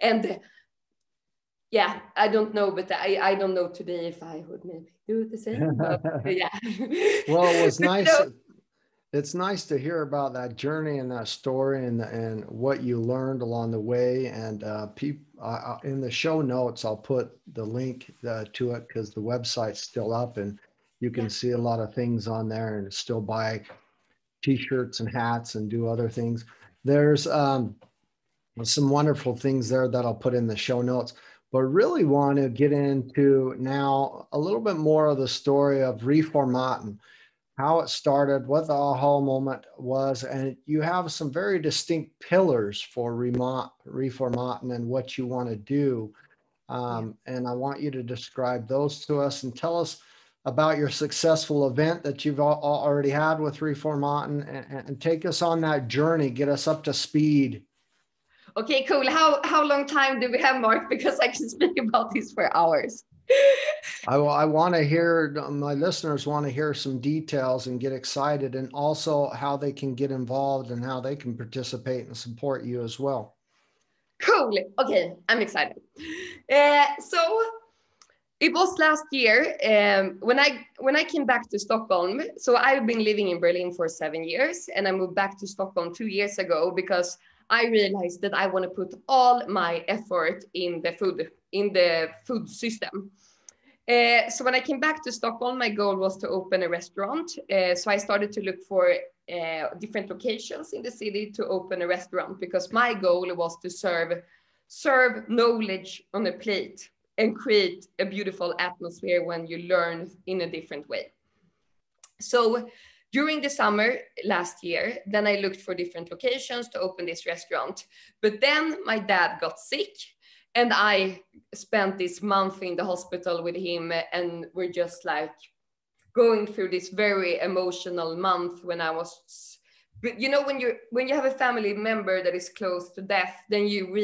And yeah, I don't know, but I, I don't know today if I would maybe do the same, but yeah.
Well, it was
But,
nice.
you know,
It's nice to hear about that journey and that story and and what you learned along the way. And uh, peop, uh, in the show notes, I'll put the link uh, to it because the website's still up and you can
yeah.
see a lot of things on there and still buy T-shirts and hats and do other things. There's um, some wonderful things there that I'll put in the show notes. But really want to get into now a little bit more of the story of Reformaten, how it started, what the aha moment was, and you have some very distinct pillars for Reformaten and what you want to do. Um, yeah. And I want you to describe those to us and tell us about your successful event that you've already had with Reformaten, and, and take us on that journey, get us up to speed.
Okay, cool. How, how long time do we have, Mark? Because I can speak about this for hours.
I, I want to hear, my listeners want to hear some details and get excited, and also how they can get involved and how they can participate and support you as well.
Cool. Okay, I'm excited. Uh, so it was last year um, when I when I came back to Stockholm. So I've been living in Berlin for seven years, and I moved back to Stockholm two years ago because I realized that I want to put all my effort in the food, in the food system. Uh, so when I came back to Stockholm, my goal was to open a restaurant. Uh, so I started to look for uh, different locations in the city to open a restaurant, because my goal was to serve, serve knowledge on a plate and create a beautiful atmosphere when you learn in a different way. So during the summer last year, then I looked for different locations to open this restaurant. But then my dad got sick, and I spent this month in the hospital with him, and we're just like going through this very emotional month when I was, you know, when you when you have a family member that is close to death, then you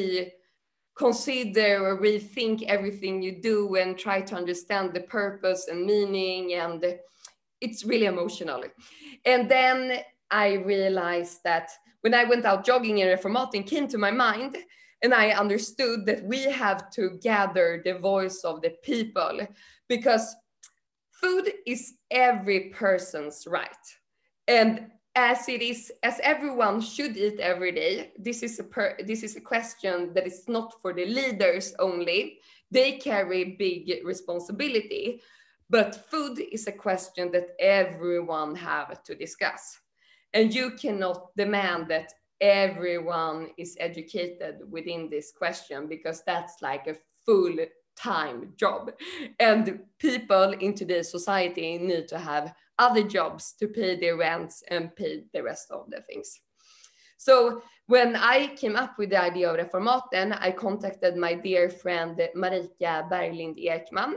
reconsider or rethink everything you do and try to understand the purpose and meaning, and it's really emotional. And then I realized that when I went out jogging in Reformaten, came to my mind, and I understood that we have to gather the voice of the people, because food is every person's right. And as it is, as everyone should eat every day, this is a per, this is a question that is not for the leaders only. They carry big responsibility. But food is a question that everyone have to discuss. And you cannot demand that everyone is educated within this question, because that's like a full-time job. And people in today's society need to have other jobs to pay their rents and pay the rest of the things. So when I came up with the idea of Reformaten, I contacted my dear friend Marika Berglind Ekman,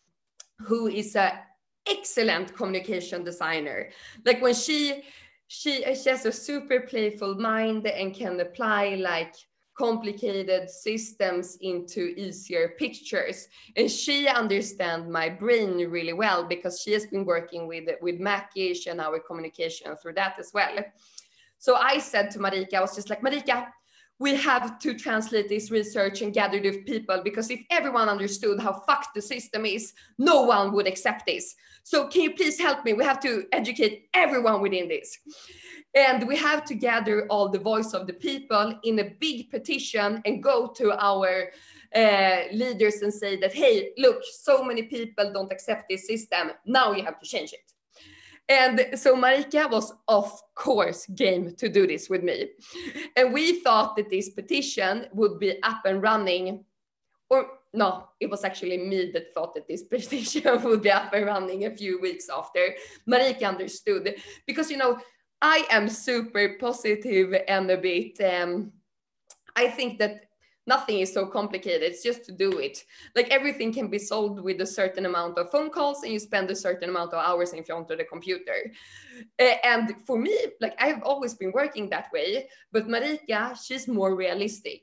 who is an excellent communication designer. Like when she, she, she has a super playful mind and can apply like complicated systems into easier pictures. And she understands my brain really well, because she has been working with, with Macish and our communication through that as well. So I said to Marika, I was just like, Marika, we have to translate this research and gather the people, because if everyone understood how fucked the system is, no one would accept this. So can you please help me? We have to educate everyone within this. And we have to gather all the voice of the people in a big petition and go to our uh, leaders and say that, hey, look, so many people don't accept this system. Now you have to change it. And so Marika was, of course, game to do this with me. And we thought that this petition would be up and running, or no, it was actually me that thought that this petition would be up and running a few weeks after. Marika understood, because, you know, I am super positive and a bit, um, I think that nothing is so complicated. It's just to do it. Like everything can be solved with a certain amount of phone calls, and you spend a certain amount of hours in front of the computer. Uh, and for me, like I've always been working that way, but Marika, she's more realistic.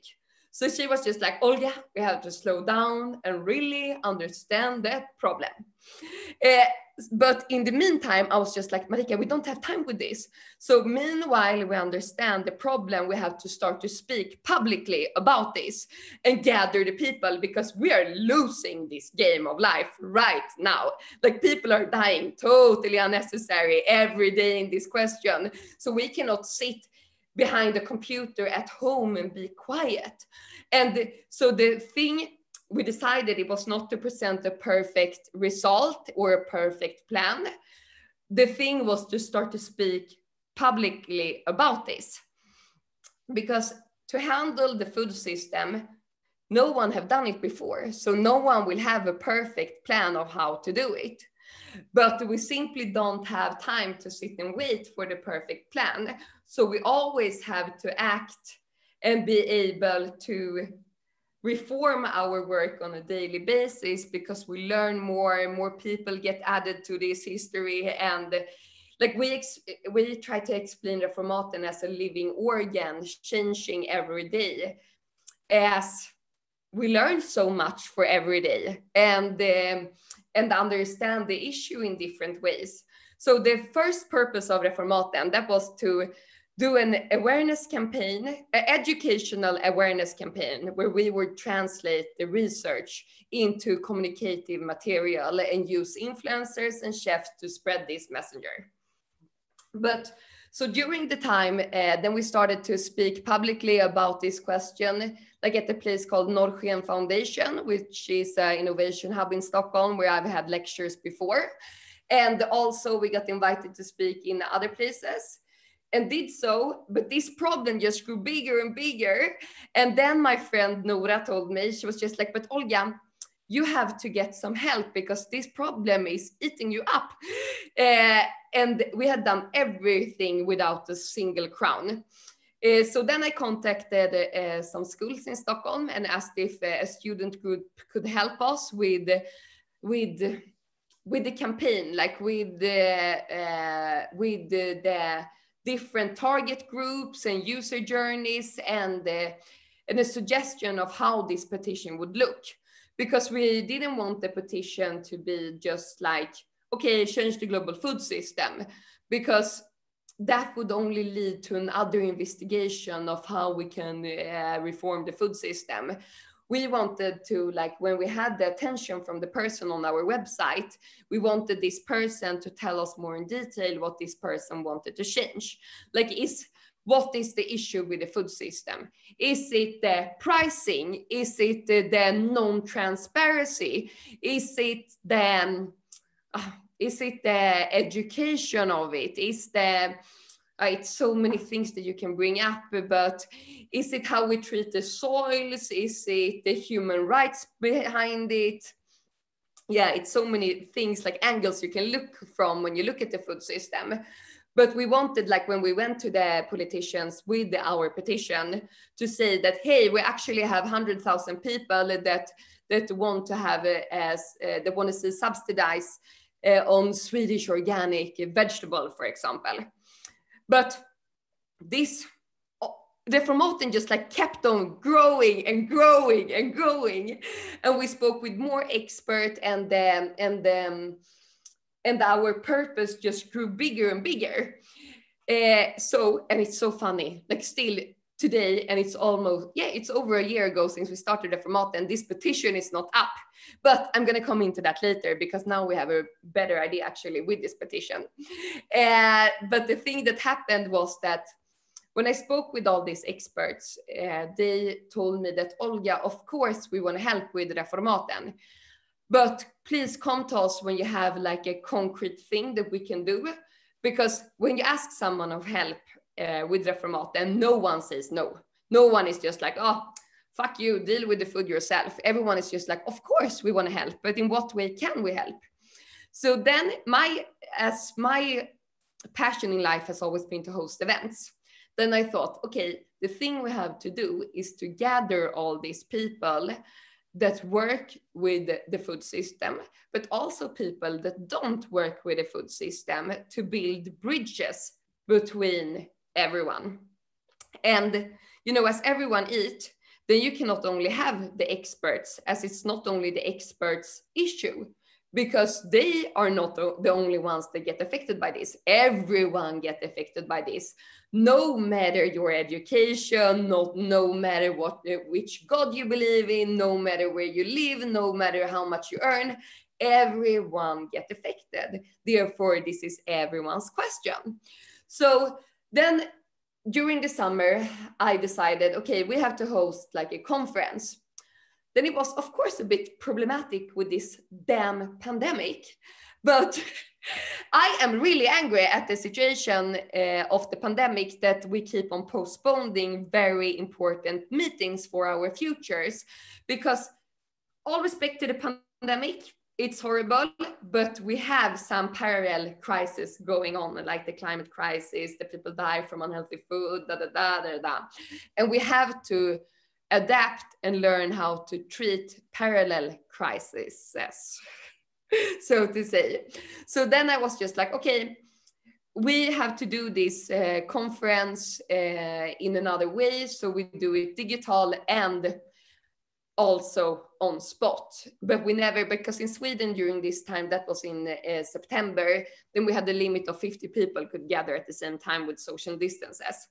So she was just like, Olga, we have to slow down and really understand that problem. Uh, but in the meantime, I was just like, Marika, we don't have time with this. So meanwhile, we understand the problem, we have to start to speak publicly about this and gather the people, because we are losing this game of life right now. Like, people are dying totally unnecessary every day in this question. So we cannot sit behind a computer at home and be quiet. And so the thing, we decided it was not to present a perfect result or a perfect plan. The thing was to start to speak publicly about this. Because to handle the food system, no one have done it before. So no one will have a perfect plan of how to do it. But we simply don't have time to sit and wait for the perfect plan. So we always have to act and be able to reform our work on a daily basis, because we learn more and more people get added to this history. And like we ex we try to explain Reformaten as a living organ, changing every day, as we learn so much for every day, and um, and understand the issue in different ways. So the first purpose of Reformaten, that was to do an awareness campaign, an educational awareness campaign, where we would translate the research into communicative material and use influencers and chefs to spread this messenger. But so during the time, uh, then we started to speak publicly about this question, like at a place called Nourish Foundation, which is an innovation hub in Stockholm, where I've had lectures before. And also we got invited to speak in other places, and did so, but this problem just grew bigger and bigger. And then my friend Nora told me, she was just like, but Olga, you have to get some help, because this problem is eating you up. Uh, and we had done everything without a single crown. Uh, so then I contacted uh, some schools in Stockholm and asked if uh, a student group could help us with, with, with the campaign, like with the, uh, with the, the different target groups and user journeys, and, uh, and a suggestion of how this petition would look. Because we didn't want the petition to be just like, okay, change the global food system, because that would only lead to another investigation of how we can uh, reform the food system. We wanted to, like, when we had the attention from the person on our website, we wanted this person to tell us more in detail what this person wanted to change. Like, is what is the issue with the food system? Is it the pricing? Is it the, the non-transparency? Is it the, uh, is it the education of it? Is the, Uh, it's so many things that you can bring up, but is it how we treat the soils? Is it the human rights behind it? Yeah, it's so many things, like angles you can look from when you look at the food system. But we wanted, like when we went to the politicians with our petition, to say that, hey, we actually have one hundred thousand people that, that want to have, a, as, uh, they want to see subsidize uh, on Swedish organic vegetable, for example. But this, the Reformaten just like kept on growing and growing and growing. And we spoke with more experts, and um, and um, and our purpose just grew bigger and bigger. Uh, so, and it's so funny, like still today, and it's almost, yeah, it's over a year ago since we started Reformaten, and this petition is not up. But I'm going to come into that later, because now we have a better idea actually with this petition. Uh, but the thing that happened was that when I spoke with all these experts, uh, they told me that, Olga, of course we want to help with Reformaten, but please come to us when you have like a concrete thing that we can do. Because when you ask someone of help uh, with Reformaten, no one says no. No one is just like, oh, fuck you, deal with the food yourself. Everyone is just like, of course we want to help, but in what way can we help? So then my, as my passion in life has always been to host events, then I thought, okay, the thing we have to do is to gather all these people that work with the food system, but also people that don't work with the food system, to build bridges between everyone. And, you know, as everyone eats, then you can not only have the experts, as it's not only the experts' issue, because they are not the only ones that get affected by this. Everyone gets affected by this, no matter your education, not, no matter what, which God you believe in, no matter where you live, no matter how much you earn, everyone gets affected. Therefore, this is everyone's question. So then during the summer, I decided, okay, we have to host like a conference. Then it was, of course, a bit problematic with this damn pandemic. But I am really angry at the situation uh, of the pandemic, that we keep on postponing very important meetings for our futures. Because all respect to the pandemic, it's horrible, but we have some parallel crises going on, like the climate crisis, the people die from unhealthy food, da da da da da. And we have to adapt and learn how to treat parallel crises, so to say. So then I was just like, okay, we have to do this uh, conference uh, in another way. So we do it digital and also on spot. But we never, because in Sweden during this time, that was in uh, September, then we had the limit of fifty people could gather at the same time with social distances.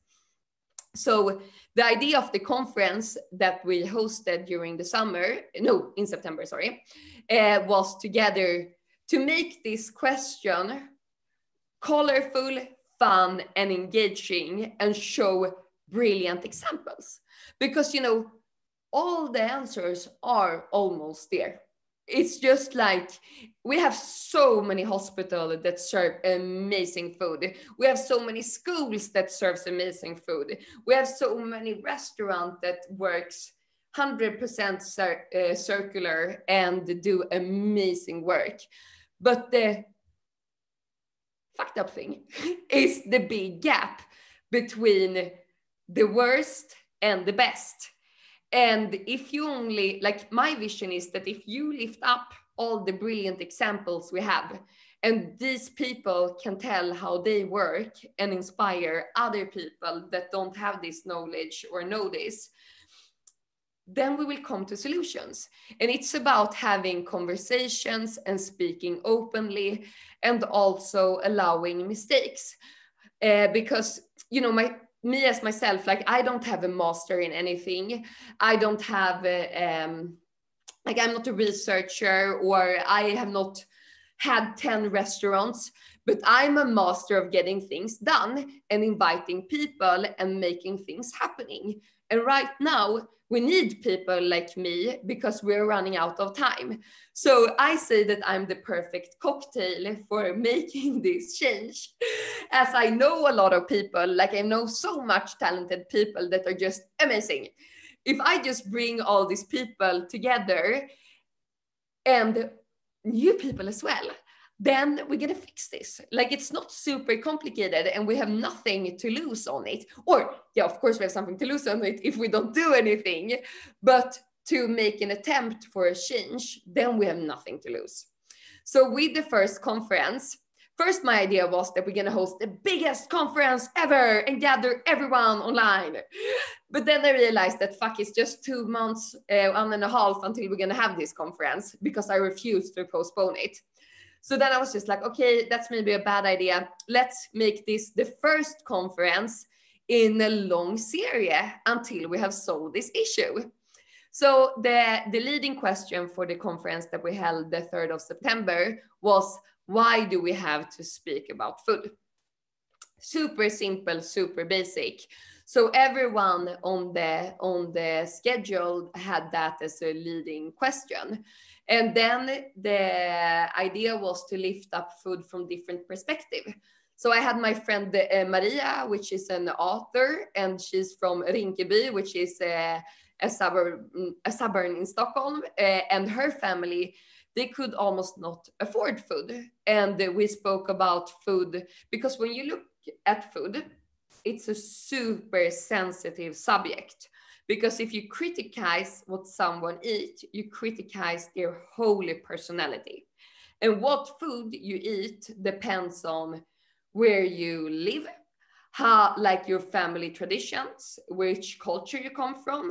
So the idea of the conference that we hosted during the summer, no, in September, sorry, uh, was together to make this question colorful, fun, and engaging, and show brilliant examples. Because, you know, all the answers are almost there. It's just like, we have so many hospitals that serve amazing food. We have so many schools that serves amazing food. We have so many restaurants that works one hundred percent cir uh, circular and do amazing work. But the fucked up thing is the big gap between the worst and the best. And if you only, like, my vision is that if you lift up all the brilliant examples we have, and these people can tell how they work and inspire other people that don't have this knowledge or know this, then we will come to solutions. And it's about having conversations and speaking openly, and also allowing mistakes. Uh, because, you know, my me as myself, like, I don't have a master in anything. I don't have, a, um, like, I'm not a researcher, or I have not had ten restaurants, but I'm a master of getting things done and inviting people and making things happening. And right now, we need people like me because we're running out of time. So I say that I'm the perfect cocktail for making this change. As I know a lot of people, like I know so much talented people that are just amazing. If I just bring all these people together, and new people as well, then we're gonna fix this. Like, it's not super complicated, and we have nothing to lose on it. Or, yeah, of course we have something to lose on it if we don't do anything, but to make an attempt for a change, then we have nothing to lose. So with the first conference, first my idea was that we're gonna host the biggest conference ever and gather everyone online. But then I realized that fuck, it's just two months, uh, one and a half until we're gonna have this conference, because I refused to postpone it. So then I was just like, okay, that's maybe a bad idea. Let's make this the first conference in a long series until we have solved this issue. So the, the leading question for the conference that we held the third of September was, why do we have to speak about food? Super simple, super basic. So everyone on the, on the schedule had that as a leading question. And then the idea was to lift up food from different perspectives. So I had my friend uh, Maria, which is an author, and she's from Rinkeby, which is a, a suburb, a suburb in Stockholm, uh, and her family, they could almost not afford food. And we spoke about food, because when you look at food, it's a super sensitive subject. Because if you criticize what someone eats, you criticize their whole personality. And what food you eat depends on where you live, how, like your family traditions, which culture you come from,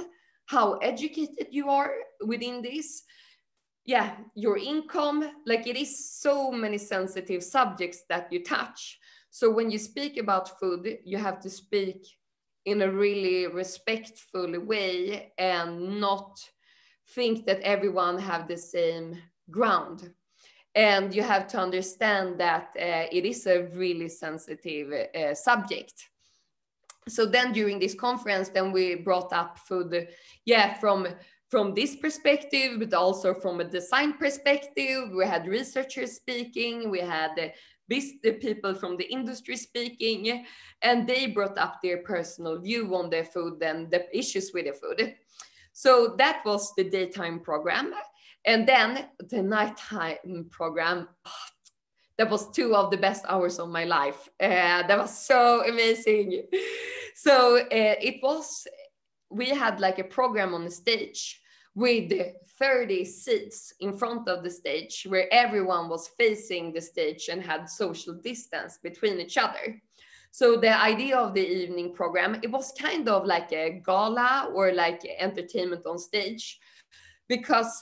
how educated you are within this. Yeah, your income, like it is so many sensitive subjects that you touch. So when you speak about food, you have to speak in a really respectful way and not think that everyone have the same ground. And you have to understand that uh, it is a really sensitive uh, subject. So then during this conference, then we brought up food, yeah, from from this perspective, but also from a design perspective. We had researchers speaking, we had uh, the people from the industry speaking, and they brought up their personal view on the food and the issues with the food. So that was the daytime program. And then the nighttime program, that was two of the best hours of my life. Uh, that was so amazing. So uh, it was, we had like a program on the stage with thirty seats in front of the stage where everyone was facing the stage and had social distance between each other. So the idea of the evening program, it was kind of like a gala or like entertainment on stage, because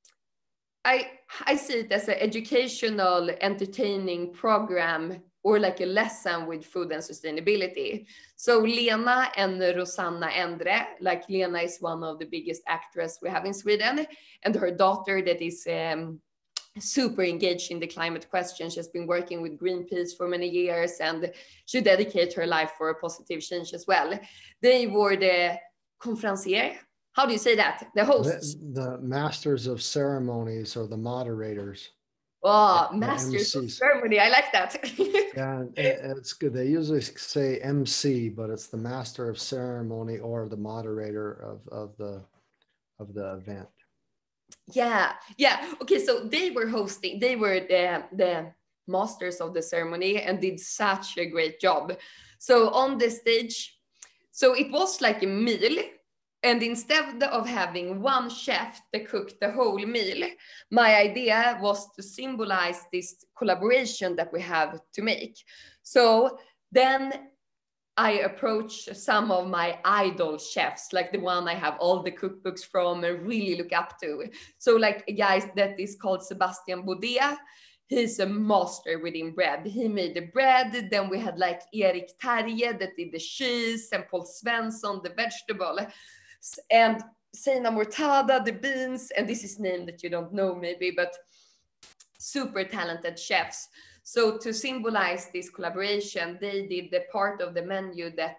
I, I see it as an educational, entertaining program or like a lesson with food and sustainability. So Lena and Rosanna Endre, like Lena is one of the biggest actresses we have in Sweden, and her daughter that is um, super engaged in the climate question. She's been working with Greenpeace for many years, and she dedicated her life for a positive change as well. They were the conferencier. How do you say that? The hosts.
The, the masters of ceremonies or the moderators.
Oh,
the
masters
M Cs.
of ceremony. I like that.
Yeah, it's good. They usually say M C, but it's the master of ceremony or the moderator of, of the of the event.
Yeah, yeah. Okay, so they were hosting, they were the, the masters of the ceremony and did such a great job. So on the stage, so it was like a meal. And instead of having one chef that cooked the whole meal, my idea was to symbolize this collaboration that we have to make. So then I approached some of my idol chefs, like the one I have all the cookbooks from and really look up to. So like a guy that is called Sebastian Bodea, he's a master within bread. He made the bread. Then we had like Erik Terje that did the cheese, and Paul Svensson, the vegetable, and Seina Mortada, the beans. And this is name that you don't know maybe, but super talented chefs. So to symbolize this collaboration, they did the part of the menu that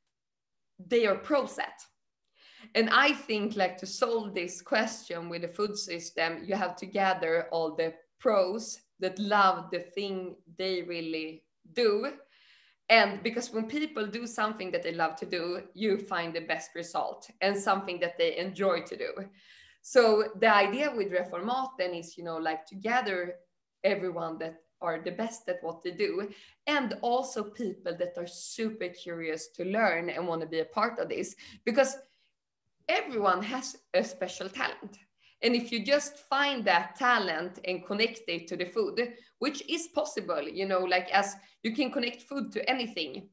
they are pros at. And I think like to solve this question with the food system, you have to gather all the pros that love the thing they really do. And because when people do something that they love to do, you find the best result and something that they enjoy to do. So the idea with Reformaten is, you know, like to gather everyone that are the best at what they do, and also people that are super curious to learn and want to be a part of this, because everyone has a special talent. And if you just find that talent and connect it to the food, which is possible, you know, like as you can connect food to anything.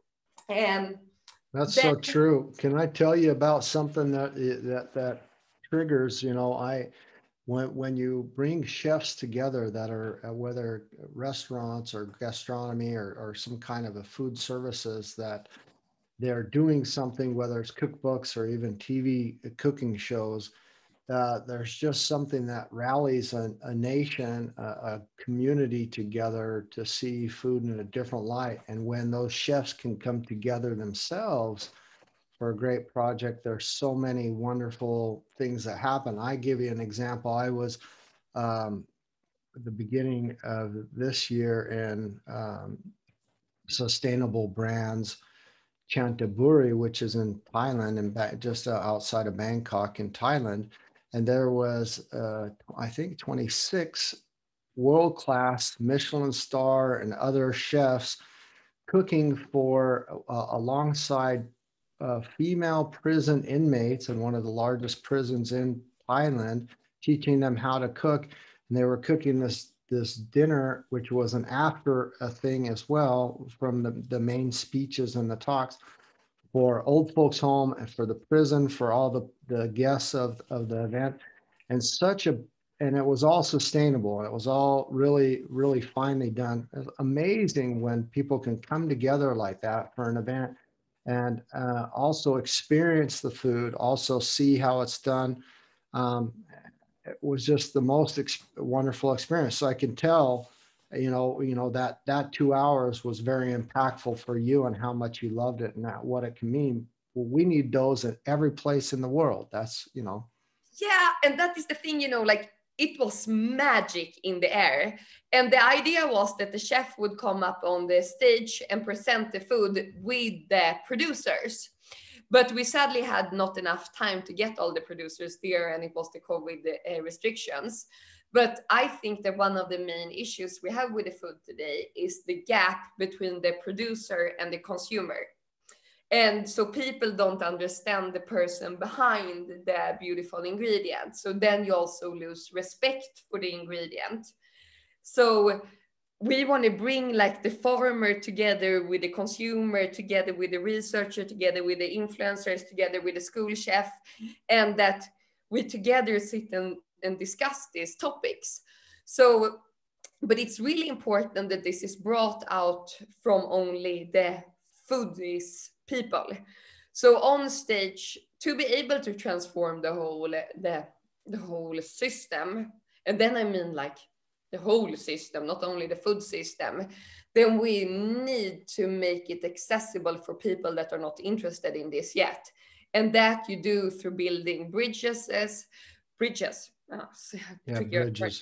And
that's
then,
so true. Can I tell you about something that that that triggers, you know, I when when you bring chefs together that are uh, whether restaurants or gastronomy or, or some kind of a food services, that they're doing something, whether it's cookbooks or even T V cooking shows, uh, there's just something that rallies a, a nation, a, a community together to see food in a different light. And when those chefs can come together themselves for a great project, there's so many wonderful things that happen. I give you an example. I was um, at the beginning of this year in um, Sustainable Brands Chanthaburi, which is in Thailand and just outside of Bangkok in Thailand. And there was, uh, I think, twenty-six world-class Michelin star and other chefs cooking for uh, alongside uh, female prison inmates in one of the largest prisons in Thailand, teaching them how to cook. And they were cooking this this dinner, which was an after a thing as well from the, the main speeches and the talks. for Old Folks Home and for the prison, for all the, the guests of, of the event. And such a, and it was all sustainable. It was all really, really finely done. It's amazing when people can come together like that for an event and uh, also experience the food, also see how it's done. Um, it was just the most ex- wonderful experience. So I can tell, you know, you know, that that two hours was very impactful for you and how much you loved it and that, what it can mean. Well, we need those at every place in the world. That's, you know.
Yeah, and that is the thing, you know, like it was magic in the air. And the idea was that the chef would come up on the stage and present the food with the producers. But we sadly had not enough time to get all the producers there, and it was the COVID uh, restrictions. But I think that one of the main issues we have with the food today is the gap between the producer and the consumer. And so people don't understand the person behind the beautiful ingredient. So then you also lose respect for the ingredient. So we want to bring like the farmer together with the consumer, together with the researcher, together with the influencers, together with the school chef, and that we together sit and, and discuss these topics. So, but it's really important that this is brought out from only the foodies people. So on stage, to be able to transform the whole, the, the whole system, and then I mean like the whole system, not only the food system, then we need to make it accessible for people that are not interested in this yet. And that you do through building bridges, as bridges, oh,
yeah, bridges.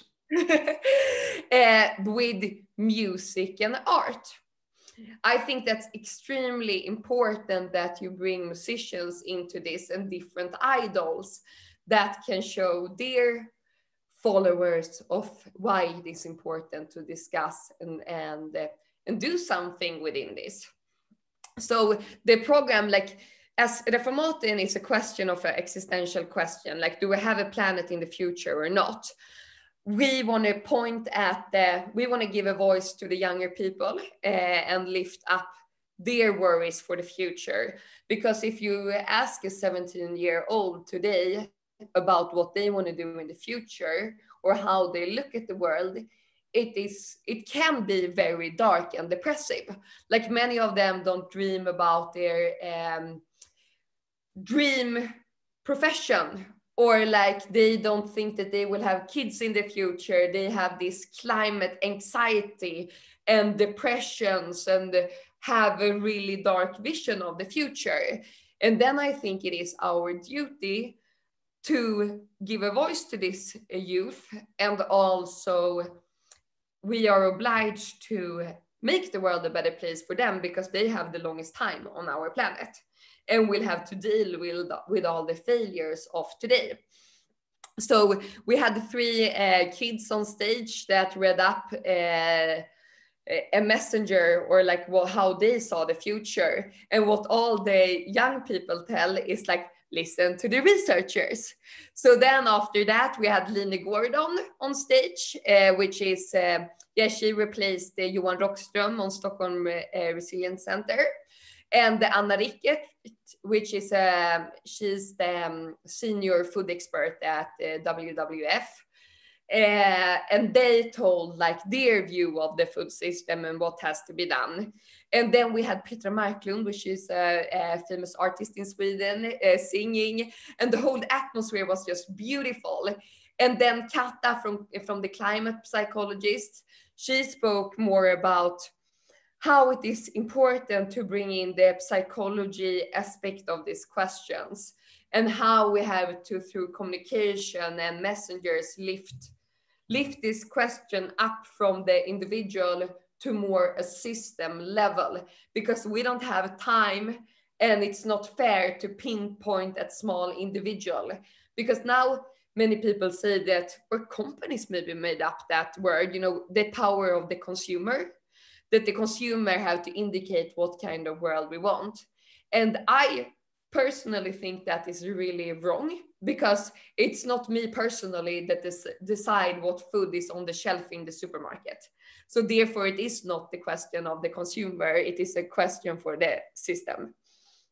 uh, with music and art. I think that's extremely important that you bring musicians into this and different idols that can show their followers of why it is important to discuss and, and, uh, and do something within this. So the program, like as Reformaten, is a question of an existential question, like do we have a planet in the future or not? We want to point at the, we want to give a voice to the younger people uh, and lift up their worries for the future. Because if you ask a seventeen year old today about what they want to do in the future or how they look at the world, it is, it can be very dark and depressive. Like many of them don't dream about their um, dream profession, or like they don't think that they will have kids in the future. They have this climate anxiety and depressions and have a really dark vision of the future. And then I think it is our duty to give a voice to this youth, and also we are obliged to make the world a better place for them because they have the longest time on our planet and will have to deal with, with all the failures of today. So we had three uh, kids on stage that read up uh, a messenger, or like well, how they saw the future. And what all the young people tell is like, listen to the researchers. So then after that, we had Line Gordon on stage, uh, which is, uh, yeah, she replaced uh, Johan Rockström on Stockholm uh, Resilience Center. And Anna Rickert, which is, uh, she's the um, senior food expert at uh, W W F. Uh, and they told like their view of the food system and what has to be done. And then we had Petra Marklund, which is a, a famous artist in Sweden, uh, singing, and the whole atmosphere was just beautiful. And then Kata from, from the climate psychologist, she spoke more about how it is important to bring in the psychology aspect of these questions and how we have to, through communication and messengers, lift lift this question up from the individual to more a system level, because we don't have time and it's not fair to pinpoint at small individual. Because now many people say that, or companies maybe made up that word, you know, the power of the consumer, that the consumer have to indicate what kind of world we want. And I personally think that is really wrong, because it's not me personally that des- decide what food is on the shelf in the supermarket. So therefore it is not the question of the consumer, it is a question for the system.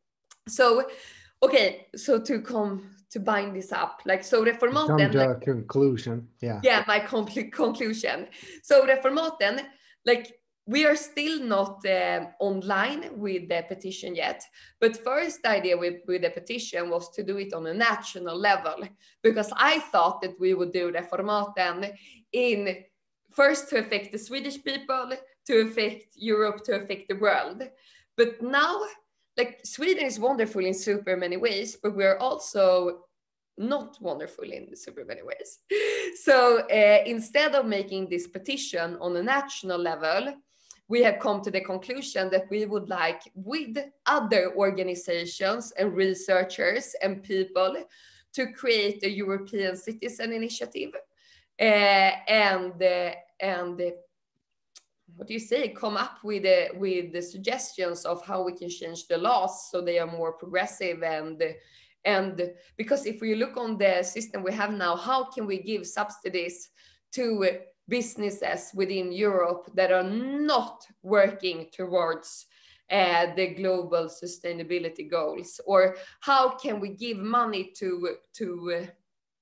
So, okay, so to come to bind this up, like, so Reformaten,
come to
like,
a conclusion. Yeah.
Yeah, my conclu- conclusion. So Reformaten, like, we are still not uh, online with the petition yet, but first idea with, with the petition was to do it on a national level, because I thought that we would do Reformaten in first to affect the Swedish people, to affect Europe, to affect the world. But now, like, Sweden is wonderful in super many ways, but we're also not wonderful in super many ways. So uh, instead of making this petition on a national level, we have come to the conclusion that we would like, with other organizations and researchers and people, to create a European citizen initiative uh, and uh, and uh, what do you say, come up with uh, with the suggestions of how we can change the laws so they are more progressive. And and because if we look on the system we have now, how can we give subsidies to businesses within Europe that are not working towards uh, the global sustainability goals? Or how can we give money to to uh,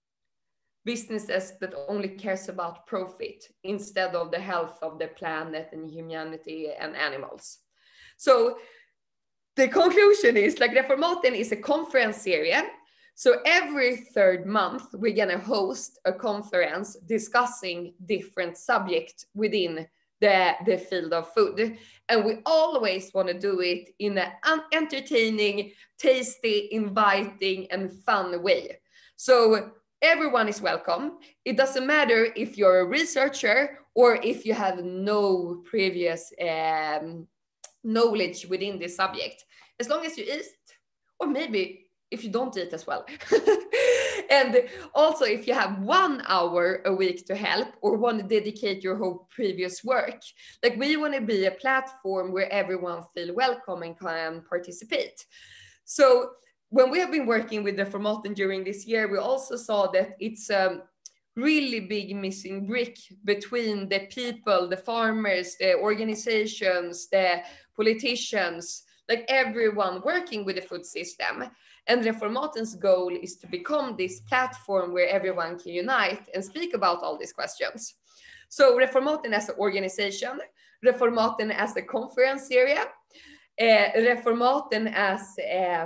businesses that only cares about profit instead of the health of the planet and humanity and animals? So the conclusion is, like, Reformaten is a conference series. So every third month, we're gonna host a conference discussing different subjects within the, the field of food. And we always wanna do it in an entertaining, tasty, inviting, and fun way. So everyone is welcome. It doesn't matter if you're a researcher or if you have no previous um, knowledge within this subject, as long as you eat, or maybe if you don't eat as well. And also, if you have one hour a week to help or want to dedicate your whole previous work, like, we want to be a platform where everyone feel welcome and can participate. So when we have been working with the Reformaten during this year, we also saw that it's a really big missing brick between the people, the farmers, the organizations, the politicians, like everyone working with the food system. And Reformaten's goal is to become this platform where everyone can unite and speak about all these questions. So Reformaten as an organization, Reformaten as a conference area, uh, Reformaten as a,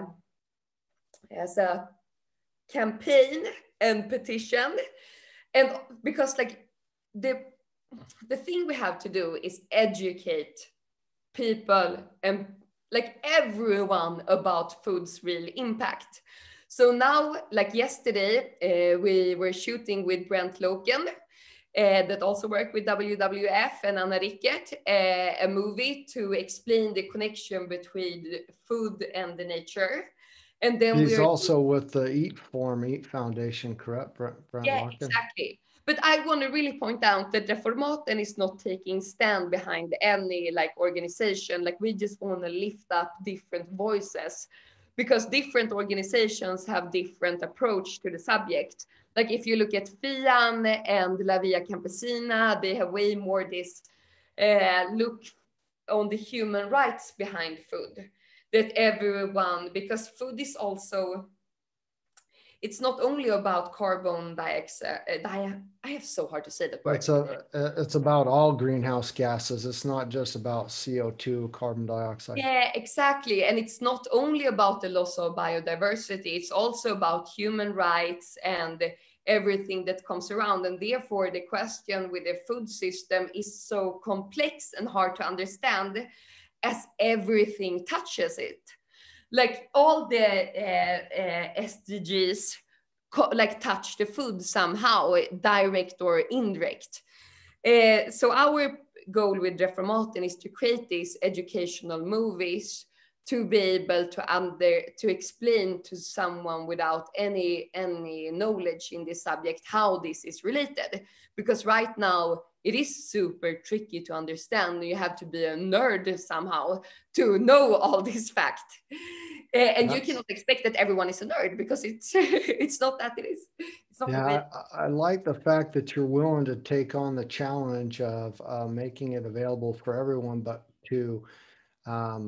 as a campaign and petition. And because, like, the the thing we have to do is educate people and, like, everyone about food's real impact. So now, like yesterday, uh, we were shooting with Brent Loken, uh, that also worked with W W F, and Anna Rickert, uh, a movie to explain the connection between food and the nature. And then
he's
we're
also with the Eat Form, Eat Foundation, correct, Brent, Brent
Yeah,
Larkin?
exactly. But I want to really point out that Reformaten is not taking stand behind any, like, organization. Like, we just want to lift up different voices, because different organizations have different approach to the subject. Like, if you look at FIAN and La Via Campesina, they have way more this uh, look on the human rights behind food, that everyone, because food is also, it's not only about carbon dioxide. Uh, I have so hard to say that word.
It's a, it's about all greenhouse gases. It's not just about C O two, carbon dioxide.
Yeah, exactly. And it's not only about the loss of biodiversity. It's also about human rights and everything that comes around. And therefore, the question with the food system is so complex and hard to understand, as everything touches it. Like, all the uh, uh, S D Gs like touch the food somehow, direct or indirect. Uh, so our goal with Reformaten is to create these educational movies to be able to under to explain to someone without any any knowledge in this subject how this is related, because right now it is super tricky to understand. You have to be a nerd somehow to know all these facts. Uh, and That's, you cannot expect that everyone is a nerd, because it's it's not that it is. It's not
yeah, I, I like the fact that you're willing to take on the challenge of uh, making it available for everyone, but to um,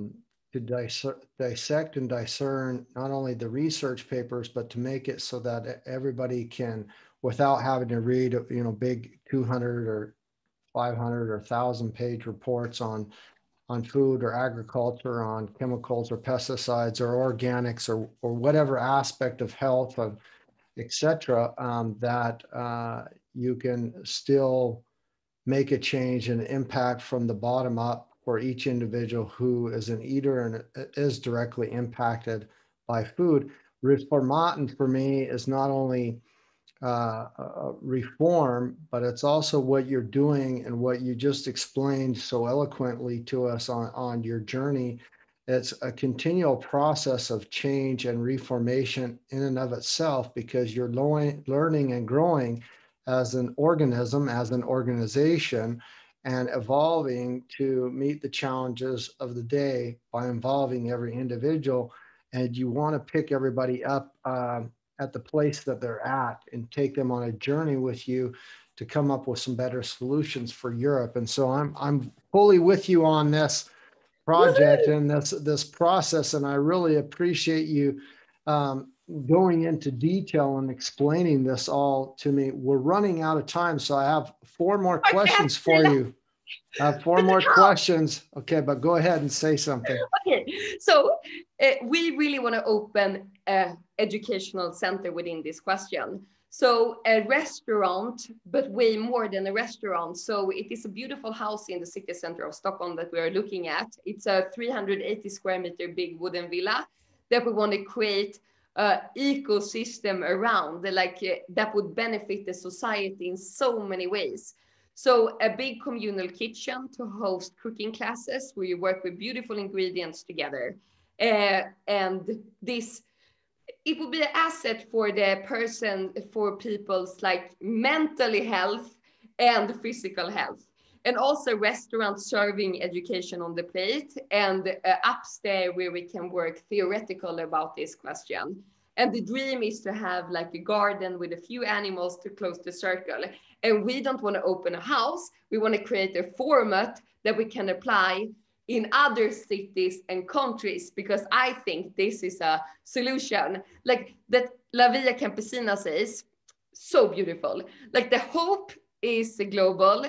to dissect, dissect and discern not only the research papers, but to make it so that everybody can, without having to read, you know, big two hundred or five hundred or one thousand page reports on, on food or agriculture, on chemicals or pesticides or organics or, or whatever aspect of health, of et cetera, um, that uh, you can still make a change and impact from the bottom up for each individual who is an eater and is directly impacted by food. Reformaten for me is not only uh, uh, reform, but it's also what you're doing and what you just explained so eloquently to us on, on your journey. It's a continual process of change and reformation in and of itself, because you're learning and growing as an organism, as an organization, and evolving to meet the challenges of the day by involving every individual. And you want to pick everybody up um, at the place that they're at and take them on a journey with you to come up with some better solutions for Europe. And so I'm I'm fully with you on this project and this this process, and I really appreciate you um, going into detail and explaining this all to me. We're running out of time, so I have four more questions for you. I have four more questions. Okay, but go ahead and say something.
Okay, so uh, we really want to open an educational center within this question. So a restaurant, but way more than a restaurant. So it is a beautiful house in the city center of Stockholm that we are looking at. It's a three hundred eighty square meter big wooden villa that we want to create an ecosystem around, like uh, that would benefit the society in so many ways. So a big communal kitchen to host cooking classes where you work with beautiful ingredients together. Uh, and this, it would be an asset for the person, for people's like mentally health and physical health. And also restaurant serving education on the plate, and uh, upstairs where we can work theoretical about this question. And the dream is to have like a garden with a few animals to close the circle. And we don't want to open a house. We want to create a format that we can apply in other cities and countries, because I think this is a solution. Like that La Via Campesina says, so beautiful. Like the hope is global.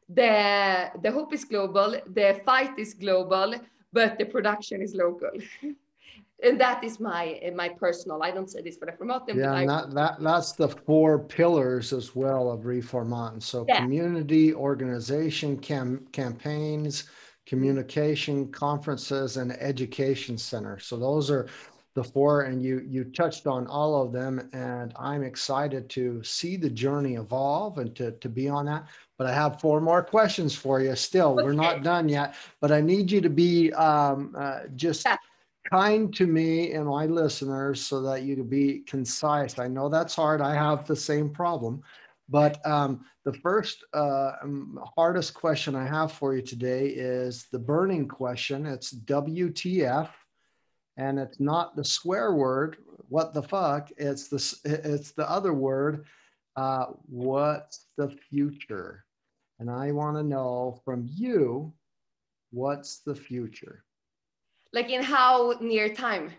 The, the hope is global. The fight is global, but the production is local. And that is my my personal, I don't say this for Reformaten.
Yeah,
but
and
I,
that, that, that's the four pillars as well of Reformaten. So
yeah.
community, organization, cam, campaigns, communication, conferences, and education center. So those are the four, and you, you touched on all of them, and I'm excited to see the journey evolve and to, to be on that. But I have four more questions for you still. Okay. We're not done yet, but I need you to be um, uh, just... Yeah. kind to me and my listeners so that you can be concise. I know that's hard. I have the same problem. But um, the first uh, hardest question I have for you today is the burning question. It's W T F, and it's not the swear word, what the fuck. It's the, it's the other word, uh, what's the future? And I want to know from you, what's the future?
Like in how near time?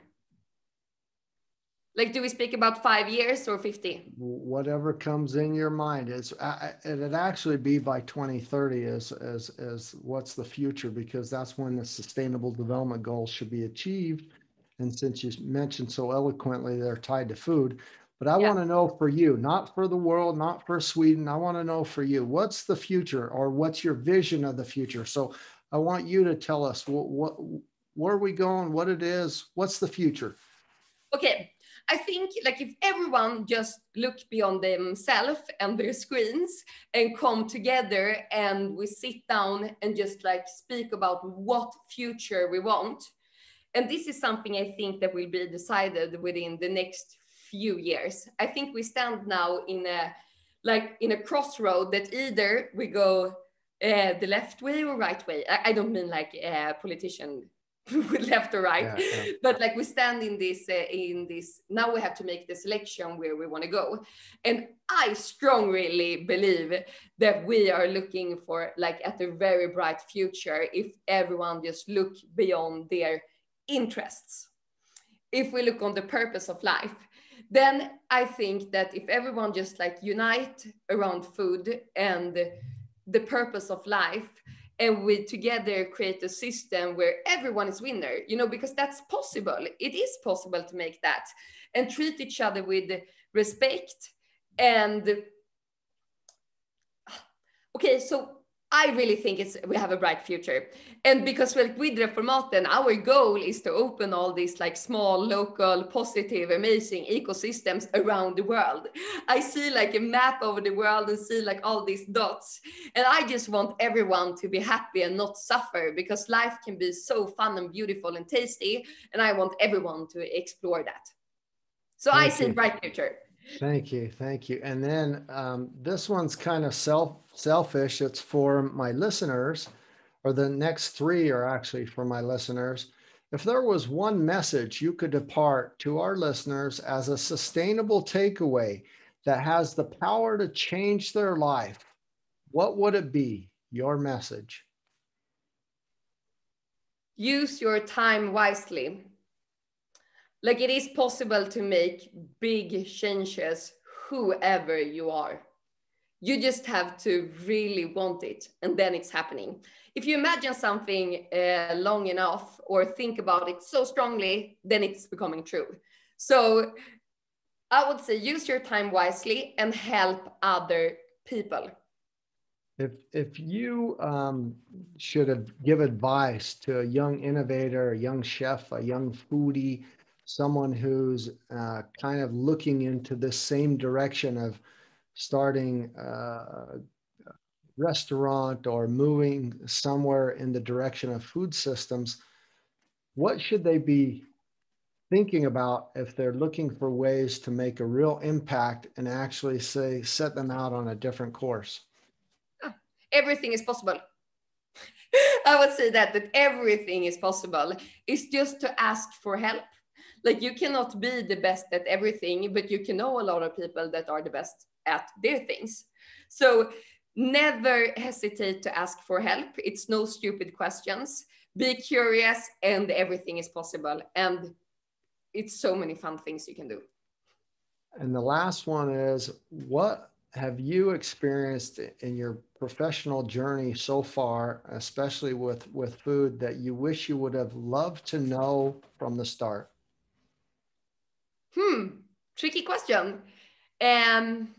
Like, do we speak about five years or fifty?
Whatever comes in your mind. Is it'd actually be by twenty thirty as, as, as what's the future, because that's when the sustainable development goals should be achieved. And since you mentioned so eloquently, they're tied to food, but I yeah. want to know for you, not for the world, not for Sweden. I want to know for you, what's the future, or what's your vision of the future? So I want you to tell us what, what where are we going, what it is, what's the future?
Okay, I think like if everyone just look beyond themselves and their screens and come together and we sit down and just like speak about what future we want. And this is something I think that will be decided within the next few years. I think we stand now in a, like in a crossroad that either we go uh, the left way or right way. I, I don't mean like a politician with left or right, yeah, yeah. but like we stand in this, uh, in this, now we have to make the selection where we want to go. And I strongly believe that we are looking for like at a very bright future if everyone just look beyond their interests. If we look on the purpose of life, then I think that if everyone just like unite around food and the purpose of life, and we together create a system where everyone is winner, you know, because that's possible. It is possible to make that and treat each other with respect. And okay, so I really think it's we have a bright future. And because like with Reformaten, our goal is to open all these like small, local, positive, amazing ecosystems around the world. I see like a map over the world and see like all these dots. And I just want everyone to be happy and not suffer, because life can be so fun and beautiful and tasty. And I want everyone to explore that. So
Thank
I see
you.
a bright future.
Thank you. Thank you. And then um, this one's kind of self selfish. It's for my listeners, or the next three are actually for my listeners. If there was one message you could depart to our listeners as a sustainable takeaway that has the power to change their life, what would it be? Your message.
Use your time wisely. Like, it is possible to make big changes, whoever you are. You just have to really want it, and then it's happening. If you imagine something uh, long enough or think about it so strongly, then it's becoming true. So I would say use your time wisely and help other people.
If, if you um, should have give advice to a young innovator, a young chef, a young foodie, someone who's uh, kind of looking into the same direction of starting a restaurant or moving somewhere in the direction of food systems, what should they be thinking about if they're looking for ways to make a real impact and actually say, set them out on a different course?
Everything is possible. I would say that, that everything is possible. It's just to ask for help. Like, you cannot be the best at everything, but you can know a lot of people that are the best at their things. So never hesitate to ask for help. It's no stupid questions. Be curious, and everything is possible. And it's so many fun things you can do.
And the last one is, what have you experienced in your professional journey so far, especially with, with food, that you wish you would have loved to know from the start?
Hmm, tricky question. Um,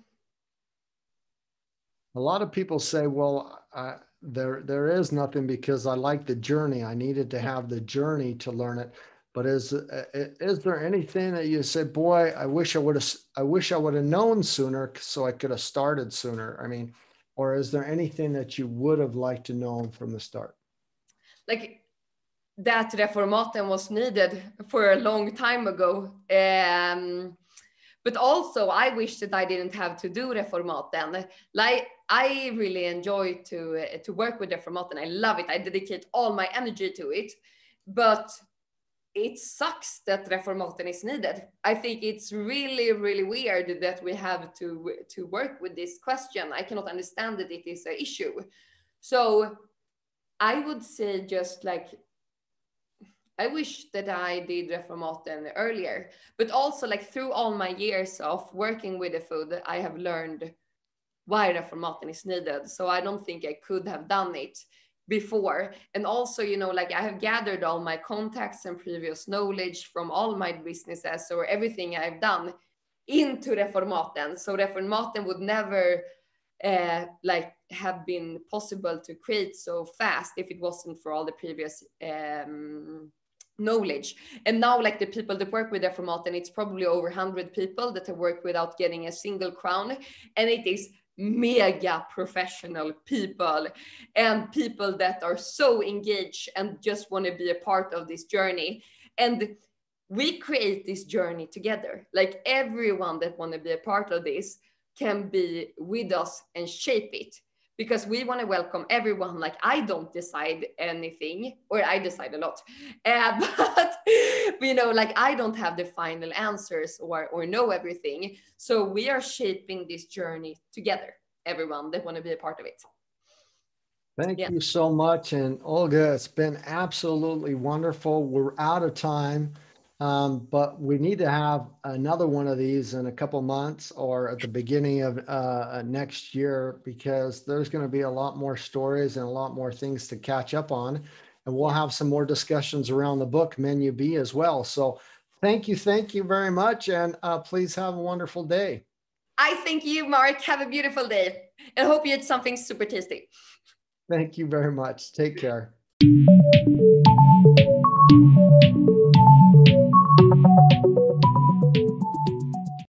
a lot of people say, well, uh, there, there is nothing because I like the journey. I needed to have the journey to learn it. But is, uh, is there anything that you said, boy, I wish I would have, I wish I would have known sooner so I could have started sooner? I mean, or is there anything that you would have liked to know from the start?
Like, that Reformaten was needed for a long time ago. Um, but also I wish that I didn't have to do Reformaten. Like, I really enjoy to, uh, to work with Reformaten. I love it. I dedicate all my energy to it. But it sucks that Reformaten is needed. I think it's really, really weird that we have to, to work with this question. I cannot understand that it is an issue. So I would say just like, I wish that I did Reformaten earlier, but also like through all my years of working with the food, I have learned why Reformaten is needed. So I don't think I could have done it before. And also, you know, like I have gathered all my contacts and previous knowledge from all my businesses or everything I've done into Reformaten. So Reformaten would never uh, like have been possible to create so fast if it wasn't for all the previous um, knowledge. And now, like the people that work with Reformaten, it's probably over one hundred people that have worked without getting a single crown. And it is mega professional people and people that are so engaged and just want to be a part of this journey. And we create this journey together. Like, everyone that want to be a part of this can be with us and shape it, because we want to welcome everyone. Like, I don't decide anything, or I decide a lot, uh, but you know, like I don't have the final answers or, or know everything. So we are shaping this journey together, everyone that want to be a part of it.
Thank
Yeah.
you so much. And Olga, it's been absolutely wonderful. We're out of time, um, but we need to have another one of these in a couple months or at the beginning of uh, next year, because there's going to be a lot more stories and a lot more things to catch up on. And we'll have some more discussions around the book, Menu B, as well. So thank you. Thank you very much. And uh, please have a wonderful day.
I thank you, Mark. Have a beautiful day. And hope you eat something super tasty.
Thank you very much. Take care.